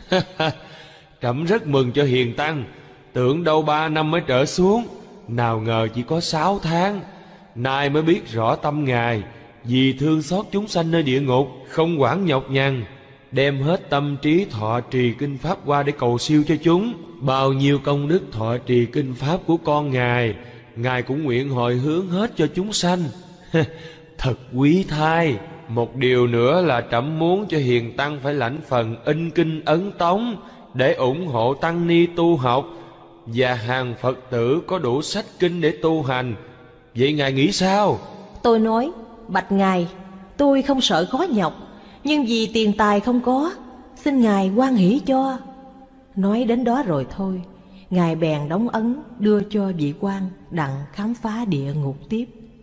Trẫm rất mừng cho hiền tăng, tưởng đâu 3 năm mới trở xuống, nào ngờ chỉ có 6 tháng. Nay mới biết rõ tâm Ngài, vì thương xót chúng sanh nơi địa ngục, không quản nhọc nhằn, đem hết tâm trí thọ trì kinh Pháp Hoa để cầu siêu cho chúng. Bao nhiêu công đức thọ trì kinh Pháp của con Ngài, Ngài cũng nguyện hồi hướng hết cho chúng sanh. Thật quý thai. Một điều nữa là trẫm muốn cho hiền tăng phải lãnh phần in kinh ấn tống để ủng hộ tăng ni tu học, và hàng Phật tử có đủ sách kinh để tu hành. Vậy Ngài nghĩ sao? Tôi nói: Bạch Ngài, tôi không sợ khó nhọc, nhưng vì tiền tài không có, xin Ngài hoan hỷ cho. Nói đến đó rồi thôi, Ngài bèn đóng ấn đưa cho vị quan đặng khám phá địa ngục tiếp.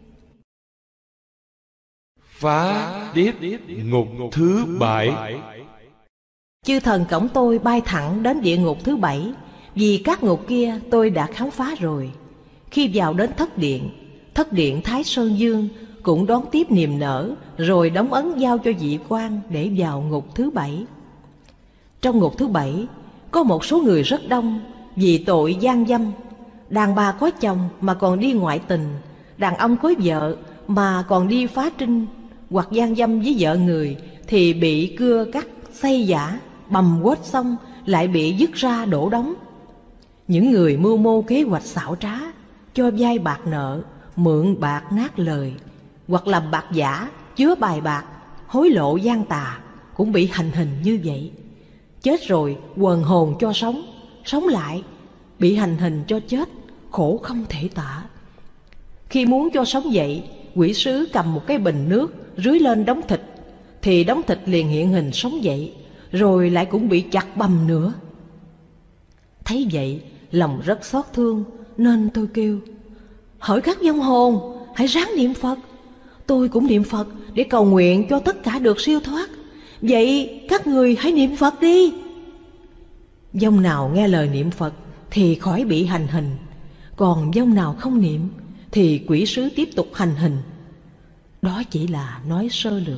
Phá tiếp ngục thứ 7. Chư thần cõng tôi bay thẳng đến địa ngục thứ 7, vì các ngục kia tôi đã khám phá rồi. Khi vào đến thất điện Thái Sơn Dương cũng đón tiếp niềm nở, rồi đóng ấn giao cho vị quan để vào ngục thứ 7. Trong ngục thứ 7 có một số người rất đông vì tội gian dâm. Đàn bà có chồng mà còn đi ngoại tình, đàn ông có vợ mà còn đi phá trinh hoặc gian dâm với vợ người thì bị cưa cắt, xây giả, bầm quết xong lại bị dứt ra đổ đóng. Những người mưu mô kế hoạch xảo trá, cho vay bạc nợ, mượn bạc nát lời, hoặc làm bạc giả, chứa bài bạc, hối lộ gian tà, cũng bị hành hình như vậy. Chết rồi quần hồn cho sống, sống lại, bị hành hình cho chết, khổ không thể tả. Khi muốn cho sống dậy, quỷ sứ cầm một cái bình nước rưới lên đống thịt, thì đống thịt liền hiện hình sống dậy, rồi lại cũng bị chặt bầm nữa. Thấy vậy, lòng rất xót thương, nên tôi kêu: hỡi các vong hồn, hãy ráng niệm Phật. Tôi cũng niệm Phật để cầu nguyện cho tất cả được siêu thoát. Vậy các người hãy niệm Phật đi. Vong nào nghe lời niệm Phật thì khỏi bị hành hình, còn vong nào không niệm thì quỷ sứ tiếp tục hành hình. Đó chỉ là nói sơ lược.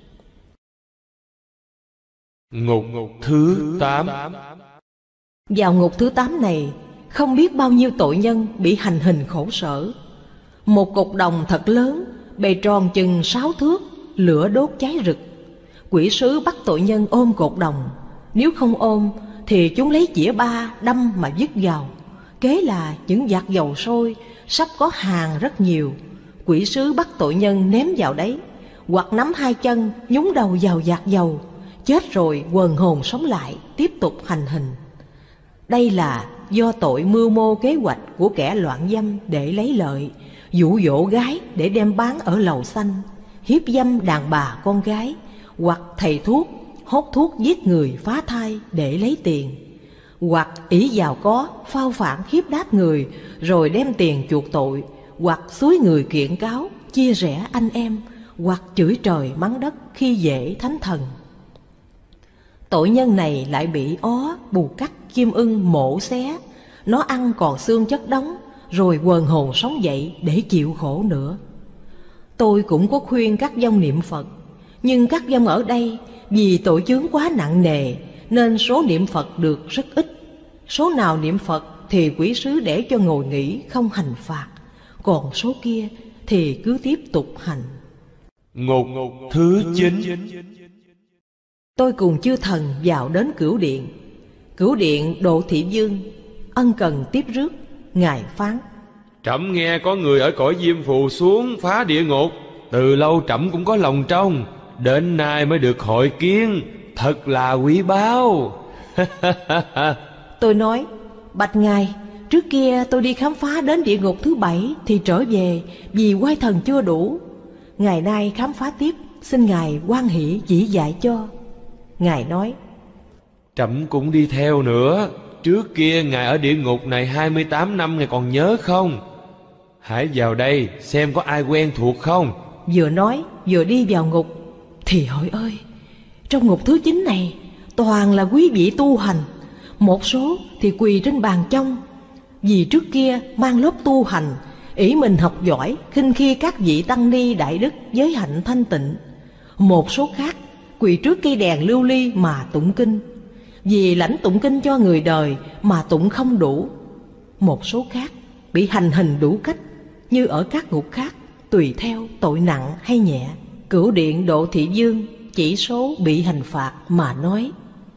Ngục thứ 8. Vào ngục thứ 8 này, không biết bao nhiêu tội nhân bị hành hình khổ sở. Một cột đồng thật lớn, bề tròn chừng 6 thước, lửa đốt cháy rực. Quỷ sứ bắt tội nhân ôm cột đồng, nếu không ôm thì chúng lấy chĩa ba đâm mà vứt vào. Kế là những vạc dầu sôi, sắp có hàng rất nhiều. Quỷ sứ bắt tội nhân ném vào đấy, hoặc nắm hai chân nhúng đầu vào vạc dầu. Chết rồi quần hồn sống lại, tiếp tục hành hình. Đây là do tội mưu mô kế hoạch của kẻ loạn dâm để lấy lợi, dụ dỗ gái để đem bán ở lầu xanh, hiếp dâm đàn bà con gái, hoặc thầy thuốc hốt thuốc giết người phá thai để lấy tiền, hoặc ỷ giàu có phao phản hiếp đáp người rồi đem tiền chuộc tội, hoặc xúi người kiện cáo chia rẽ anh em, hoặc chửi trời mắng đất khi dễ thánh thần. Tội nhân này lại bị ó, bù cắt, chim ưng mổ xé, nó ăn còn xương chất đóng, rồi quần hồn sống dậy để chịu khổ nữa. Tôi cũng có khuyên các vong niệm Phật, nhưng các vong ở đây vì tội chướng quá nặng nề nên số niệm Phật được rất ít. Số nào niệm Phật thì quỷ sứ để cho ngồi nghỉ không hành phạt, còn số kia thì cứ tiếp tục hành. Ngục thứ 9. Tôi cùng chư thần vào đến Cửu Điện. Cửu Điện Độ Thị Vương ân cần tiếp rước. Ngài phán: Trẫm nghe có người ở cõi Diêm Phù xuống phá địa ngục, từ lâu trẫm cũng có lòng trông, đến nay mới được hội kiến, thật là quý báu. Tôi nói: bạch ngài, trước kia tôi đi khám phá đến địa ngục thứ 7 thì trở về vì oai thần chưa đủ. Ngày nay khám phá tiếp, xin ngài hoan hỷ chỉ dạy cho. Ngài nói: Trẫm cũng đi theo nữa. Trước kia ngài ở địa ngục này 28 năm, ngài còn nhớ không? Hãy vào đây xem có ai quen thuộc không. Vừa nói vừa đi vào ngục. Thì hỡi ơi, trong ngục thứ 9 này toàn là quý vị tu hành. Một số thì quỳ trên bàn trong, vì trước kia mang lớp tu hành, ỷ mình học giỏi, khinh khi các vị tăng ni đại đức giới hạnh thanh tịnh. Một số khác quỳ trước cây đèn lưu ly mà tụng kinh, vì lãnh tụng kinh cho người đời mà tụng không đủ. Một số khác bị hành hình đủ cách, như ở các ngục khác, tùy theo tội nặng hay nhẹ. Cửu Điện Độ Thị Vương chỉ số bị hành phạt mà nói: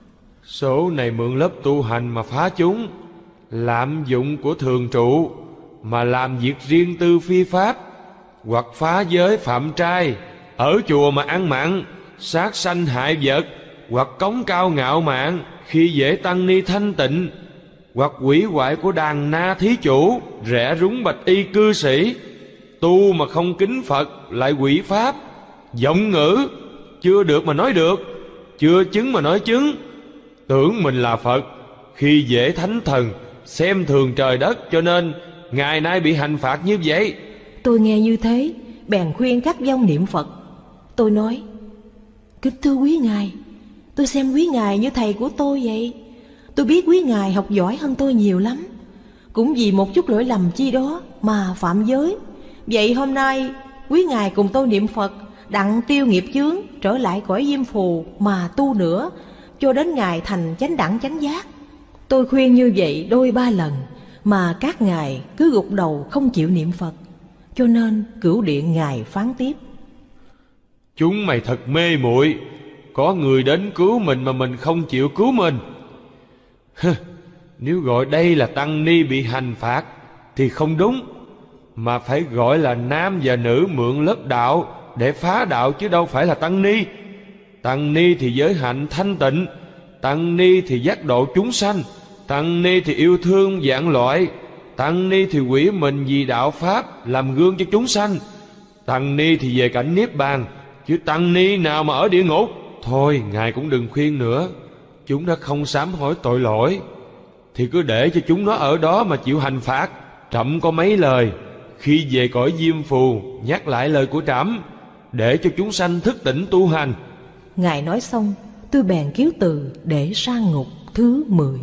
Số này mượn lớp tu hành mà phá chúng, lạm dụng của thường trụ mà làm việc riêng tư phi pháp, hoặc phá giới phạm trai, ở chùa mà ăn mặn, sát sanh hại vật, hoặc cống cao ngạo mạn khi dễ tăng ni thanh tịnh, hoặc hủy hoại của đàn na thí chủ, rẽ rúng bạch y cư sĩ, tu mà không kính Phật lại quỷ pháp, vọng ngữ chưa được mà nói được, chưa chứng mà nói chứng, tưởng mình là Phật, khi dễ thánh thần, xem thường trời đất, cho nên ngày nay bị hành phạt như vậy. Tôi nghe như thế bèn khuyên các vong niệm Phật. Tôi nói: kính thưa quý ngài, tôi xem quý ngài như thầy của tôi vậy. Tôi biết quý ngài học giỏi hơn tôi nhiều lắm, cũng vì một chút lỗi lầm chi đó mà phạm giới. Vậy hôm nay quý ngài cùng tôi niệm Phật, đặng tiêu nghiệp chướng, trở lại cõi Diêm Phù mà tu nữa, cho đến ngày thành chánh đẳng chánh giác. Tôi khuyên như vậy đôi ba lần mà các ngài cứ gục đầu không chịu niệm Phật, cho nên Cửu Điện ngài phán tiếp: Chúng mày thật mê muội, có người đến cứu mình mà mình không chịu cứu mình. Nếu gọi đây là tăng ni bị hành phạt thì không đúng, mà phải gọi là nam và nữ mượn lớp đạo để phá đạo, chứ đâu phải là tăng ni. Tăng ni thì giới hạnh thanh tịnh, tăng ni thì giác độ chúng sanh, tăng ni thì yêu thương vạn loại, tăng ni thì quỷ mình vì đạo pháp làm gương cho chúng sanh, tăng ni thì về cảnh niết bàn, chứ tăng ni nào mà ở địa ngục. Thôi ngài cũng đừng khuyên nữa, chúng đã không sám hối tội lỗi, thì cứ để cho chúng nó ở đó mà chịu hành phạt. Trẫm có mấy lời, khi về cõi Diêm Phù nhắc lại lời của trẫm, để cho chúng sanh thức tỉnh tu hành. Ngài nói xong, tôi bèn kiếu từ để sang ngục thứ 10.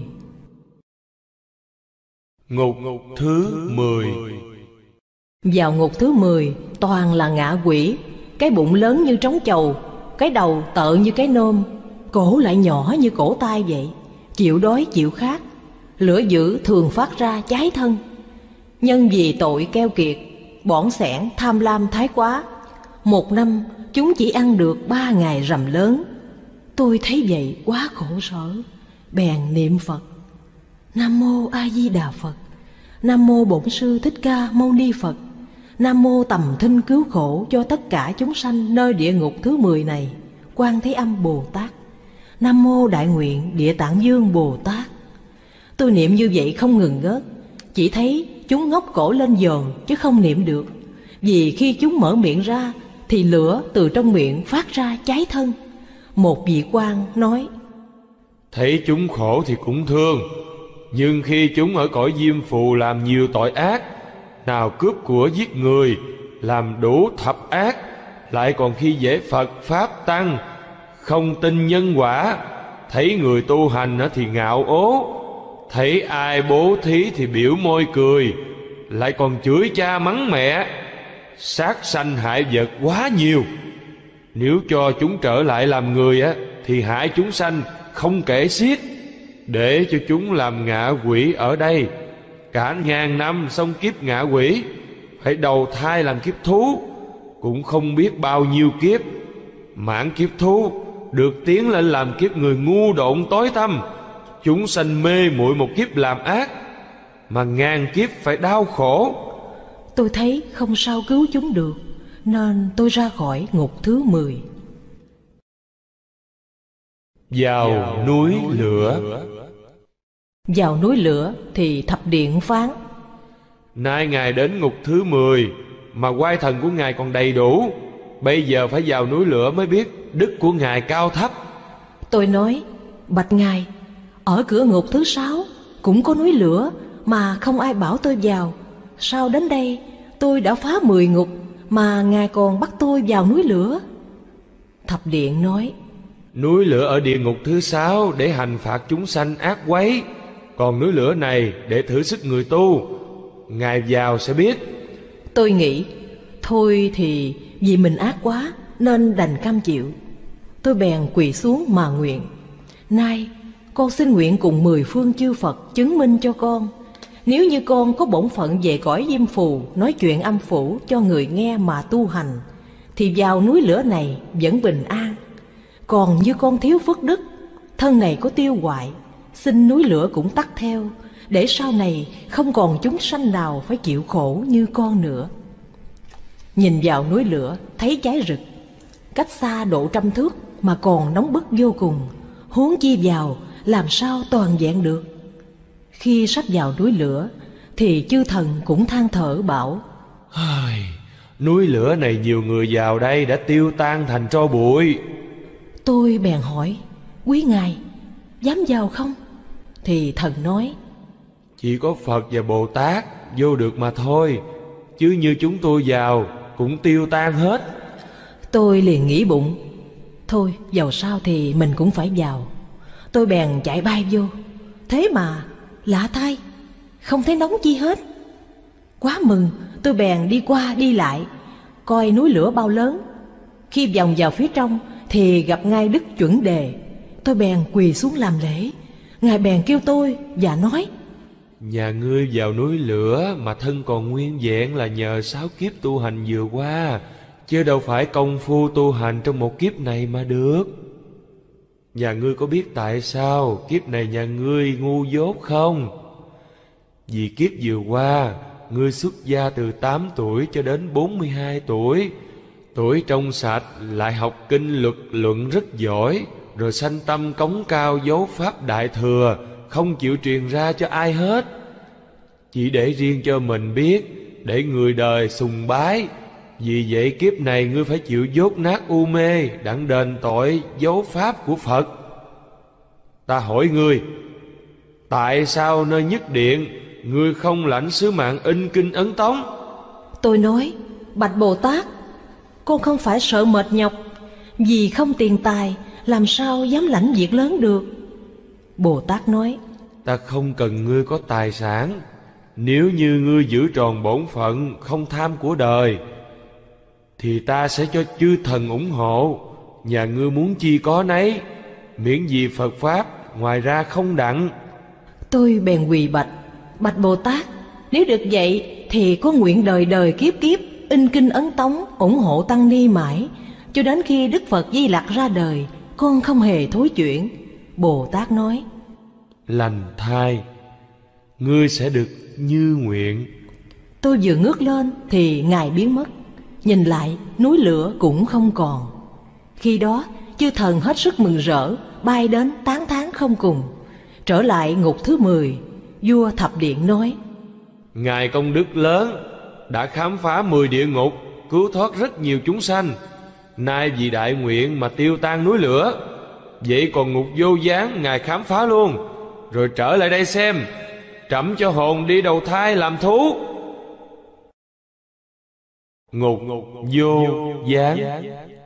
Ngục thứ 10. Vào ngục thứ 10 toàn là ngạ quỷ, cái bụng lớn như trống chầu, cái đầu tợ như cái nôm, cổ lại nhỏ như cổ tay vậy, chịu đói chịu khát. Lửa dữ thường phát ra cháy thân. Nhân vì tội keo kiệt, bỏn sẻn tham lam thái quá, một năm chúng chỉ ăn được 3 ngày rằm lớn. Tôi thấy vậy quá khổ sở, bèn niệm Phật: Nam mô A Di Đà Phật, Nam mô Bổn Sư Thích Ca Mâu Ni Phật, Nam mô tầm thinh cứu khổ cho tất cả chúng sanh nơi địa ngục thứ 10 này, Quan Thế Âm Bồ Tát, Nam mô Đại Nguyện Địa Tạng Dương Bồ Tát. Tôi niệm như vậy không ngừng ngớt, chỉ thấy chúng ngóc cổ lên dồn chứ không niệm được. Vì khi chúng mở miệng ra thì lửa từ trong miệng phát ra cháy thân. Một vị quan nói: Thấy chúng khổ thì cũng thương, nhưng khi chúng ở cõi Diêm Phù làm nhiều tội ác, nào cướp của giết người, làm đủ thập ác, lại còn khi dễ Phật Pháp Tăng, không tin nhân quả, thấy người tu hành thì ngạo ố, thấy ai bố thí thì biểu môi cười, lại còn chửi cha mắng mẹ, sát sanh hại vật quá nhiều. Nếu cho chúng trở lại làm người thì hại chúng sanh không kể xiết. Để cho chúng làm ngạ quỷ ở đây, cả ngàn năm xong kiếp ngạ quỷ, phải đầu thai làm kiếp thú, cũng không biết bao nhiêu kiếp. Mãn kiếp thú được tiến lên làm kiếp người ngu độn tối tăm, chúng sanh mê muội một kiếp làm ác, mà ngàn kiếp phải đau khổ. Tôi thấy không sao cứu chúng được, nên tôi ra khỏi ngục thứ 10. Vào núi lửa. Vào núi lửa thì thập điện phán: Nay ngài đến ngục thứ 10 mà oai thần của ngài còn đầy đủ, bây giờ phải vào núi lửa mới biết đức của ngài cao thấp. Tôi nói: Bạch ngài, ở cửa ngục thứ 6 cũng có núi lửa mà không ai bảo tôi vào. Sao đến đây tôi đã phá 10 ngục mà ngài còn bắt tôi vào núi lửa? Thập điện nói: Núi lửa ở địa ngục thứ 6 để hành phạt chúng sanh ác quấy, còn núi lửa này để thử sức người tu. Ngài vào sẽ biết. Tôi nghĩ thôi thì vì mình ác quá nên đành cam chịu. Tôi bèn quỳ xuống mà nguyện: Nay con xin nguyện cùng 10 phương chư Phật chứng minh cho con, nếu như con có bổn phận về cõi Diêm Phù nói chuyện âm phủ cho người nghe mà tu hành, thì vào núi lửa này vẫn bình an. Còn như con thiếu phước đức, thân này có tiêu hoại, xin núi lửa cũng tắt theo, để sau này không còn chúng sanh nào phải chịu khổ như con nữa. Nhìn vào núi lửa thấy cháy rực, cách xa độ 100 thước mà còn nóng bức vô cùng, huống chi vào làm sao toàn vẹn được. Khi sắp vào núi lửa thì chư thần cũng than thở bảo: Núi lửa này nhiều người vào đây đã tiêu tan thành tro bụi. Tôi bèn hỏi: Quý ngài dám vào không? Thì thần nói: Chỉ có Phật và Bồ Tát vô được mà thôi, chứ như chúng tôi vào cũng tiêu tan hết. Tôi liền nghĩ bụng: thôi dầu sao thì mình cũng phải vào. Tôi bèn chạy bay vô. Thế mà lạ thay, không thấy nóng chi hết. Quá mừng, tôi bèn đi qua đi lại coi núi lửa bao lớn. Khi vòng vào phía trong thì gặp ngay Đức Chuẩn Đề. Tôi bèn quỳ xuống làm lễ. Ngài bèn kêu tôi và nói: Nhà ngươi vào núi lửa mà thân còn nguyên vẹn là nhờ 6 kiếp tu hành vừa qua, chứ đâu phải công phu tu hành trong một kiếp này mà được. Nhà ngươi có biết tại sao kiếp này nhà ngươi ngu dốt không? Vì kiếp vừa qua ngươi xuất gia từ 8 tuổi cho đến 42 tuổi, Tuổi trong sạch lại học kinh luật luận rất giỏi, rồi sanh tâm cống cao dấu pháp đại thừa, không chịu truyền ra cho ai hết, chỉ để riêng cho mình biết, để người đời sùng bái. Vì vậy kiếp này ngươi phải chịu dốt nát u mê, đặng đền tội dấu pháp của Phật. Ta hỏi ngươi, tại sao nơi nhất điện ngươi không lãnh sứ mạng in kinh ấn tống? Tôi nói, bạch Bồ Tát, con không phải sợ mệt nhọc, vì không tiền tài làm sao dám lãnh việc lớn được. Bồ Tát nói, ta không cần ngươi có tài sản, nếu như ngươi giữ tròn bổn phận, không tham của đời, thì ta sẽ cho chư thần ủng hộ, nhà ngươi muốn chi có nấy, miễn gì Phật Pháp, ngoài ra không đặng. Tôi bèn quỳ bạch, bạch Bồ Tát, nếu được vậy thì có nguyện đời đời kiếp kiếp in kinh ấn tống ủng hộ tăng ni mãi, cho đến khi Đức Phật Di Lặc ra đời, con không hề thối chuyển. Bồ Tát nói, lành thai, ngươi sẽ được như nguyện. Tôi vừa ngước lên thì Ngài biến mất, nhìn lại núi lửa cũng không còn. Khi đó chư thần hết sức mừng rỡ, bay đến tán thán không cùng. Trở lại ngục thứ 10, vua Thập Điện nói, Ngài công đức lớn, đã khám phá 10 địa ngục, cứu thoát rất nhiều chúng sanh, nay vì đại nguyện mà tiêu tan núi lửa. Vậy còn ngục vô gián Ngài khám phá luôn, rồi trở lại đây xem, trẫm cho hồn đi đầu thai làm thú. Ngục vô gián.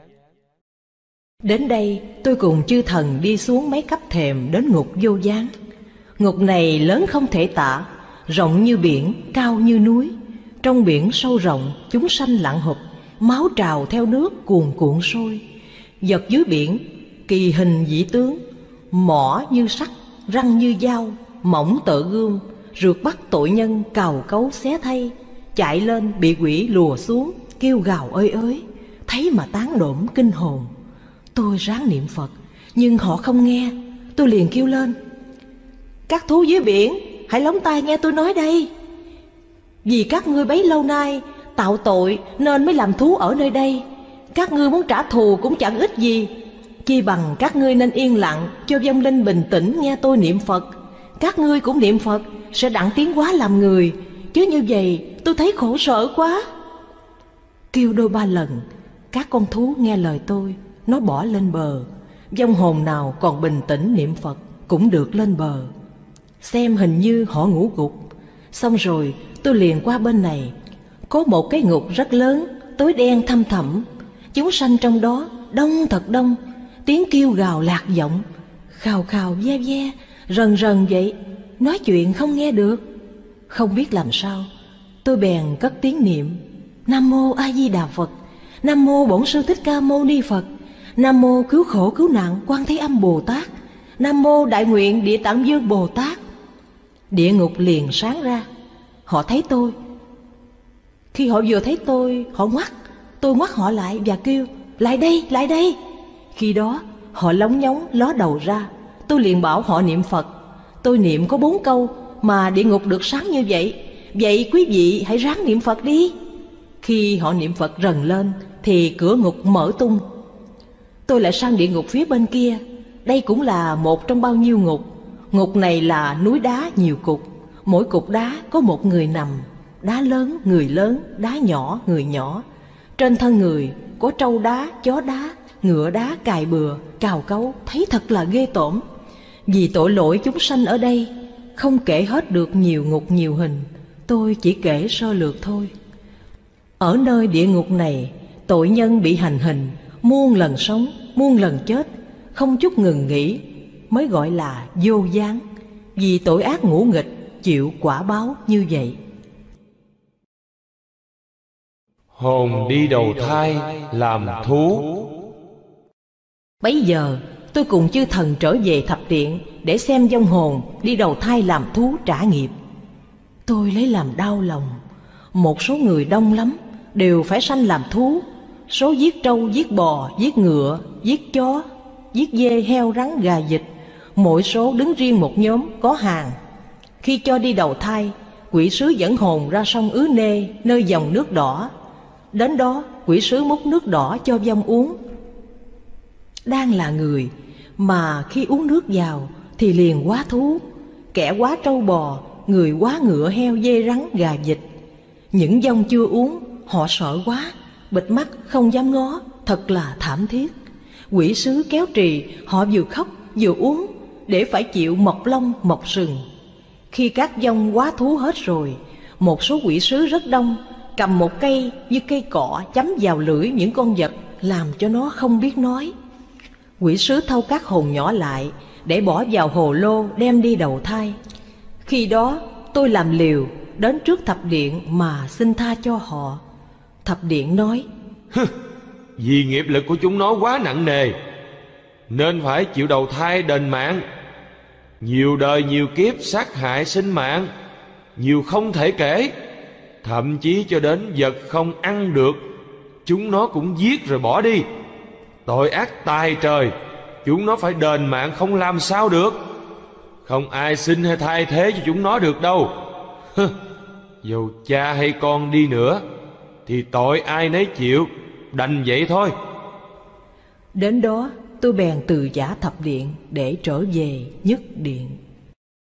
Đến đây tôi cùng chư thần đi xuống mấy cấp thềm đến ngục vô gián. Ngục này lớn không thể tả, rộng như biển, cao như núi. Trong biển sâu rộng, chúng sanh lặn hụp, máu trào theo nước cuồn cuộn sôi. Vật dưới biển, kỳ hình dĩ tướng, mỏ như sắt, răng như dao, mỏng tợ gươm, rượt bắt tội nhân cào cấu xé thay, chạy lên bị quỷ lùa xuống, kêu gào ơi ới, thấy mà tán đổm kinh hồn. Tôi ráng niệm Phật, nhưng họ không nghe. Tôi liền kêu lên, các thú dưới biển, hãy lóng tai nghe tôi nói đây. Vì các ngươi bấy lâu nay tạo tội nên mới làm thú ở nơi đây. Các ngươi muốn trả thù cũng chẳng ích gì, chi bằng các ngươi nên yên lặng, cho vong linh bình tĩnh nghe tôi niệm Phật. Các ngươi cũng niệm Phật sẽ đặng tiến hóa làm người, chứ như vậy tôi thấy khổ sở quá. Kêu đôi ba lần, các con thú nghe lời tôi, nó bỏ lên bờ. Vong hồn nào còn bình tĩnh niệm Phật cũng được lên bờ. Xem hình như họ ngủ gục. Xong rồi tôi liền qua bên này. Có một cái ngục rất lớn, tối đen thăm thẳm. Chúng sanh trong đó đông thật đông, tiếng kêu gào lạc giọng, khào khào ve ve, rần rần vậy, nói chuyện không nghe được. Không biết làm sao, tôi bèn cất tiếng niệm, Nam Mô A Di Đà Phật, Nam Mô Bổn Sư Thích Ca Mâu Ni Phật, Nam Mô Cứu Khổ Cứu Nạn Quan Thế Âm Bồ Tát, Nam Mô Đại Nguyện Địa Tạng Vương Bồ Tát. Địa ngục liền sáng ra. Họ thấy tôi. Khi họ vừa thấy tôi, họ ngoắt. Tôi ngoắt họ lại và kêu, lại đây, lại đây. Khi đó họ lóng nhóng ló đầu ra. Tôi liền bảo họ niệm Phật. Tôi niệm có 4 câu mà địa ngục được sáng như vậy. Vậy quý vị hãy ráng niệm Phật đi. Khi họ niệm Phật rần lên thì cửa ngục mở tung. Tôi lại sang địa ngục phía bên kia. Đây cũng là một trong bao nhiêu ngục. Ngục này là núi đá nhiều cục. Mỗi cục đá có một người nằm. Đá lớn, người lớn, đá nhỏ, người nhỏ. Trên thân người có trâu đá, chó đá, ngựa đá cài bừa, cào cấu, thấy thật là ghê tởm. Vì tội lỗi chúng sanh ở đây, không kể hết được nhiều ngục nhiều hình. Tôi chỉ kể sơ lược thôi. Ở nơi địa ngục này, tội nhân bị hành hình, muôn lần sống, muôn lần chết, không chút ngừng nghỉ, mới gọi là vô gián. Vì tội ác ngũ nghịch, chịu quả báo như vậy. Hồn đi đầu thai làm thú. Bấy giờ tôi cùng chư thần trở về thập điện để xem vong hồn đi đầu thai làm thú trả nghiệp. Tôi lấy làm đau lòng. Một số người đông lắm, đều phải sanh làm thú. Số giết trâu, giết bò, giết ngựa, giết chó, giết dê, heo, rắn, gà, vịt. Mỗi số đứng riêng một nhóm có hàng. Khi cho đi đầu thai, quỷ sứ dẫn hồn ra sông Ứ Nê, nơi dòng nước đỏ. Đến đó quỷ sứ múc nước đỏ cho vong uống. Đang là người mà khi uống nước vào thì liền quá thú, kẻ quá trâu bò, người quá ngựa heo dê rắn gà vịt. Những vong chưa uống họ sợ quá, bịt mắt không dám ngó, thật là thảm thiết. Quỷ sứ kéo trì, họ vừa khóc vừa uống để phải chịu mọc lông mọc sừng. Khi các vong quá thú hết rồi, một số quỷ sứ rất đông cầm một cây như cây cọ chấm vào lưỡi những con vật làm cho nó không biết nói. Quỷ sứ thâu các hồn nhỏ lại để bỏ vào hồ lô đem đi đầu thai. Khi đó tôi làm liều đến trước thập điện mà xin tha cho họ. Thập điện nói: Vì nghiệp lực của chúng nó quá nặng nề nên phải chịu đầu thai đền mạng. Nhiều đời nhiều kiếp sát hại sinh mạng, nhiều không thể kể. Thậm chí cho đến vật không ăn được chúng nó cũng giết rồi bỏ đi. Tội ác tài trời, chúng nó phải đền mạng không làm sao được. Không ai xin hay thay thế cho chúng nó được đâu. Dù cha hay con đi nữa thì tội ai nấy chịu, đành vậy thôi. Đến đó tôi bèn từ giã thập điện để trở về nhất điện.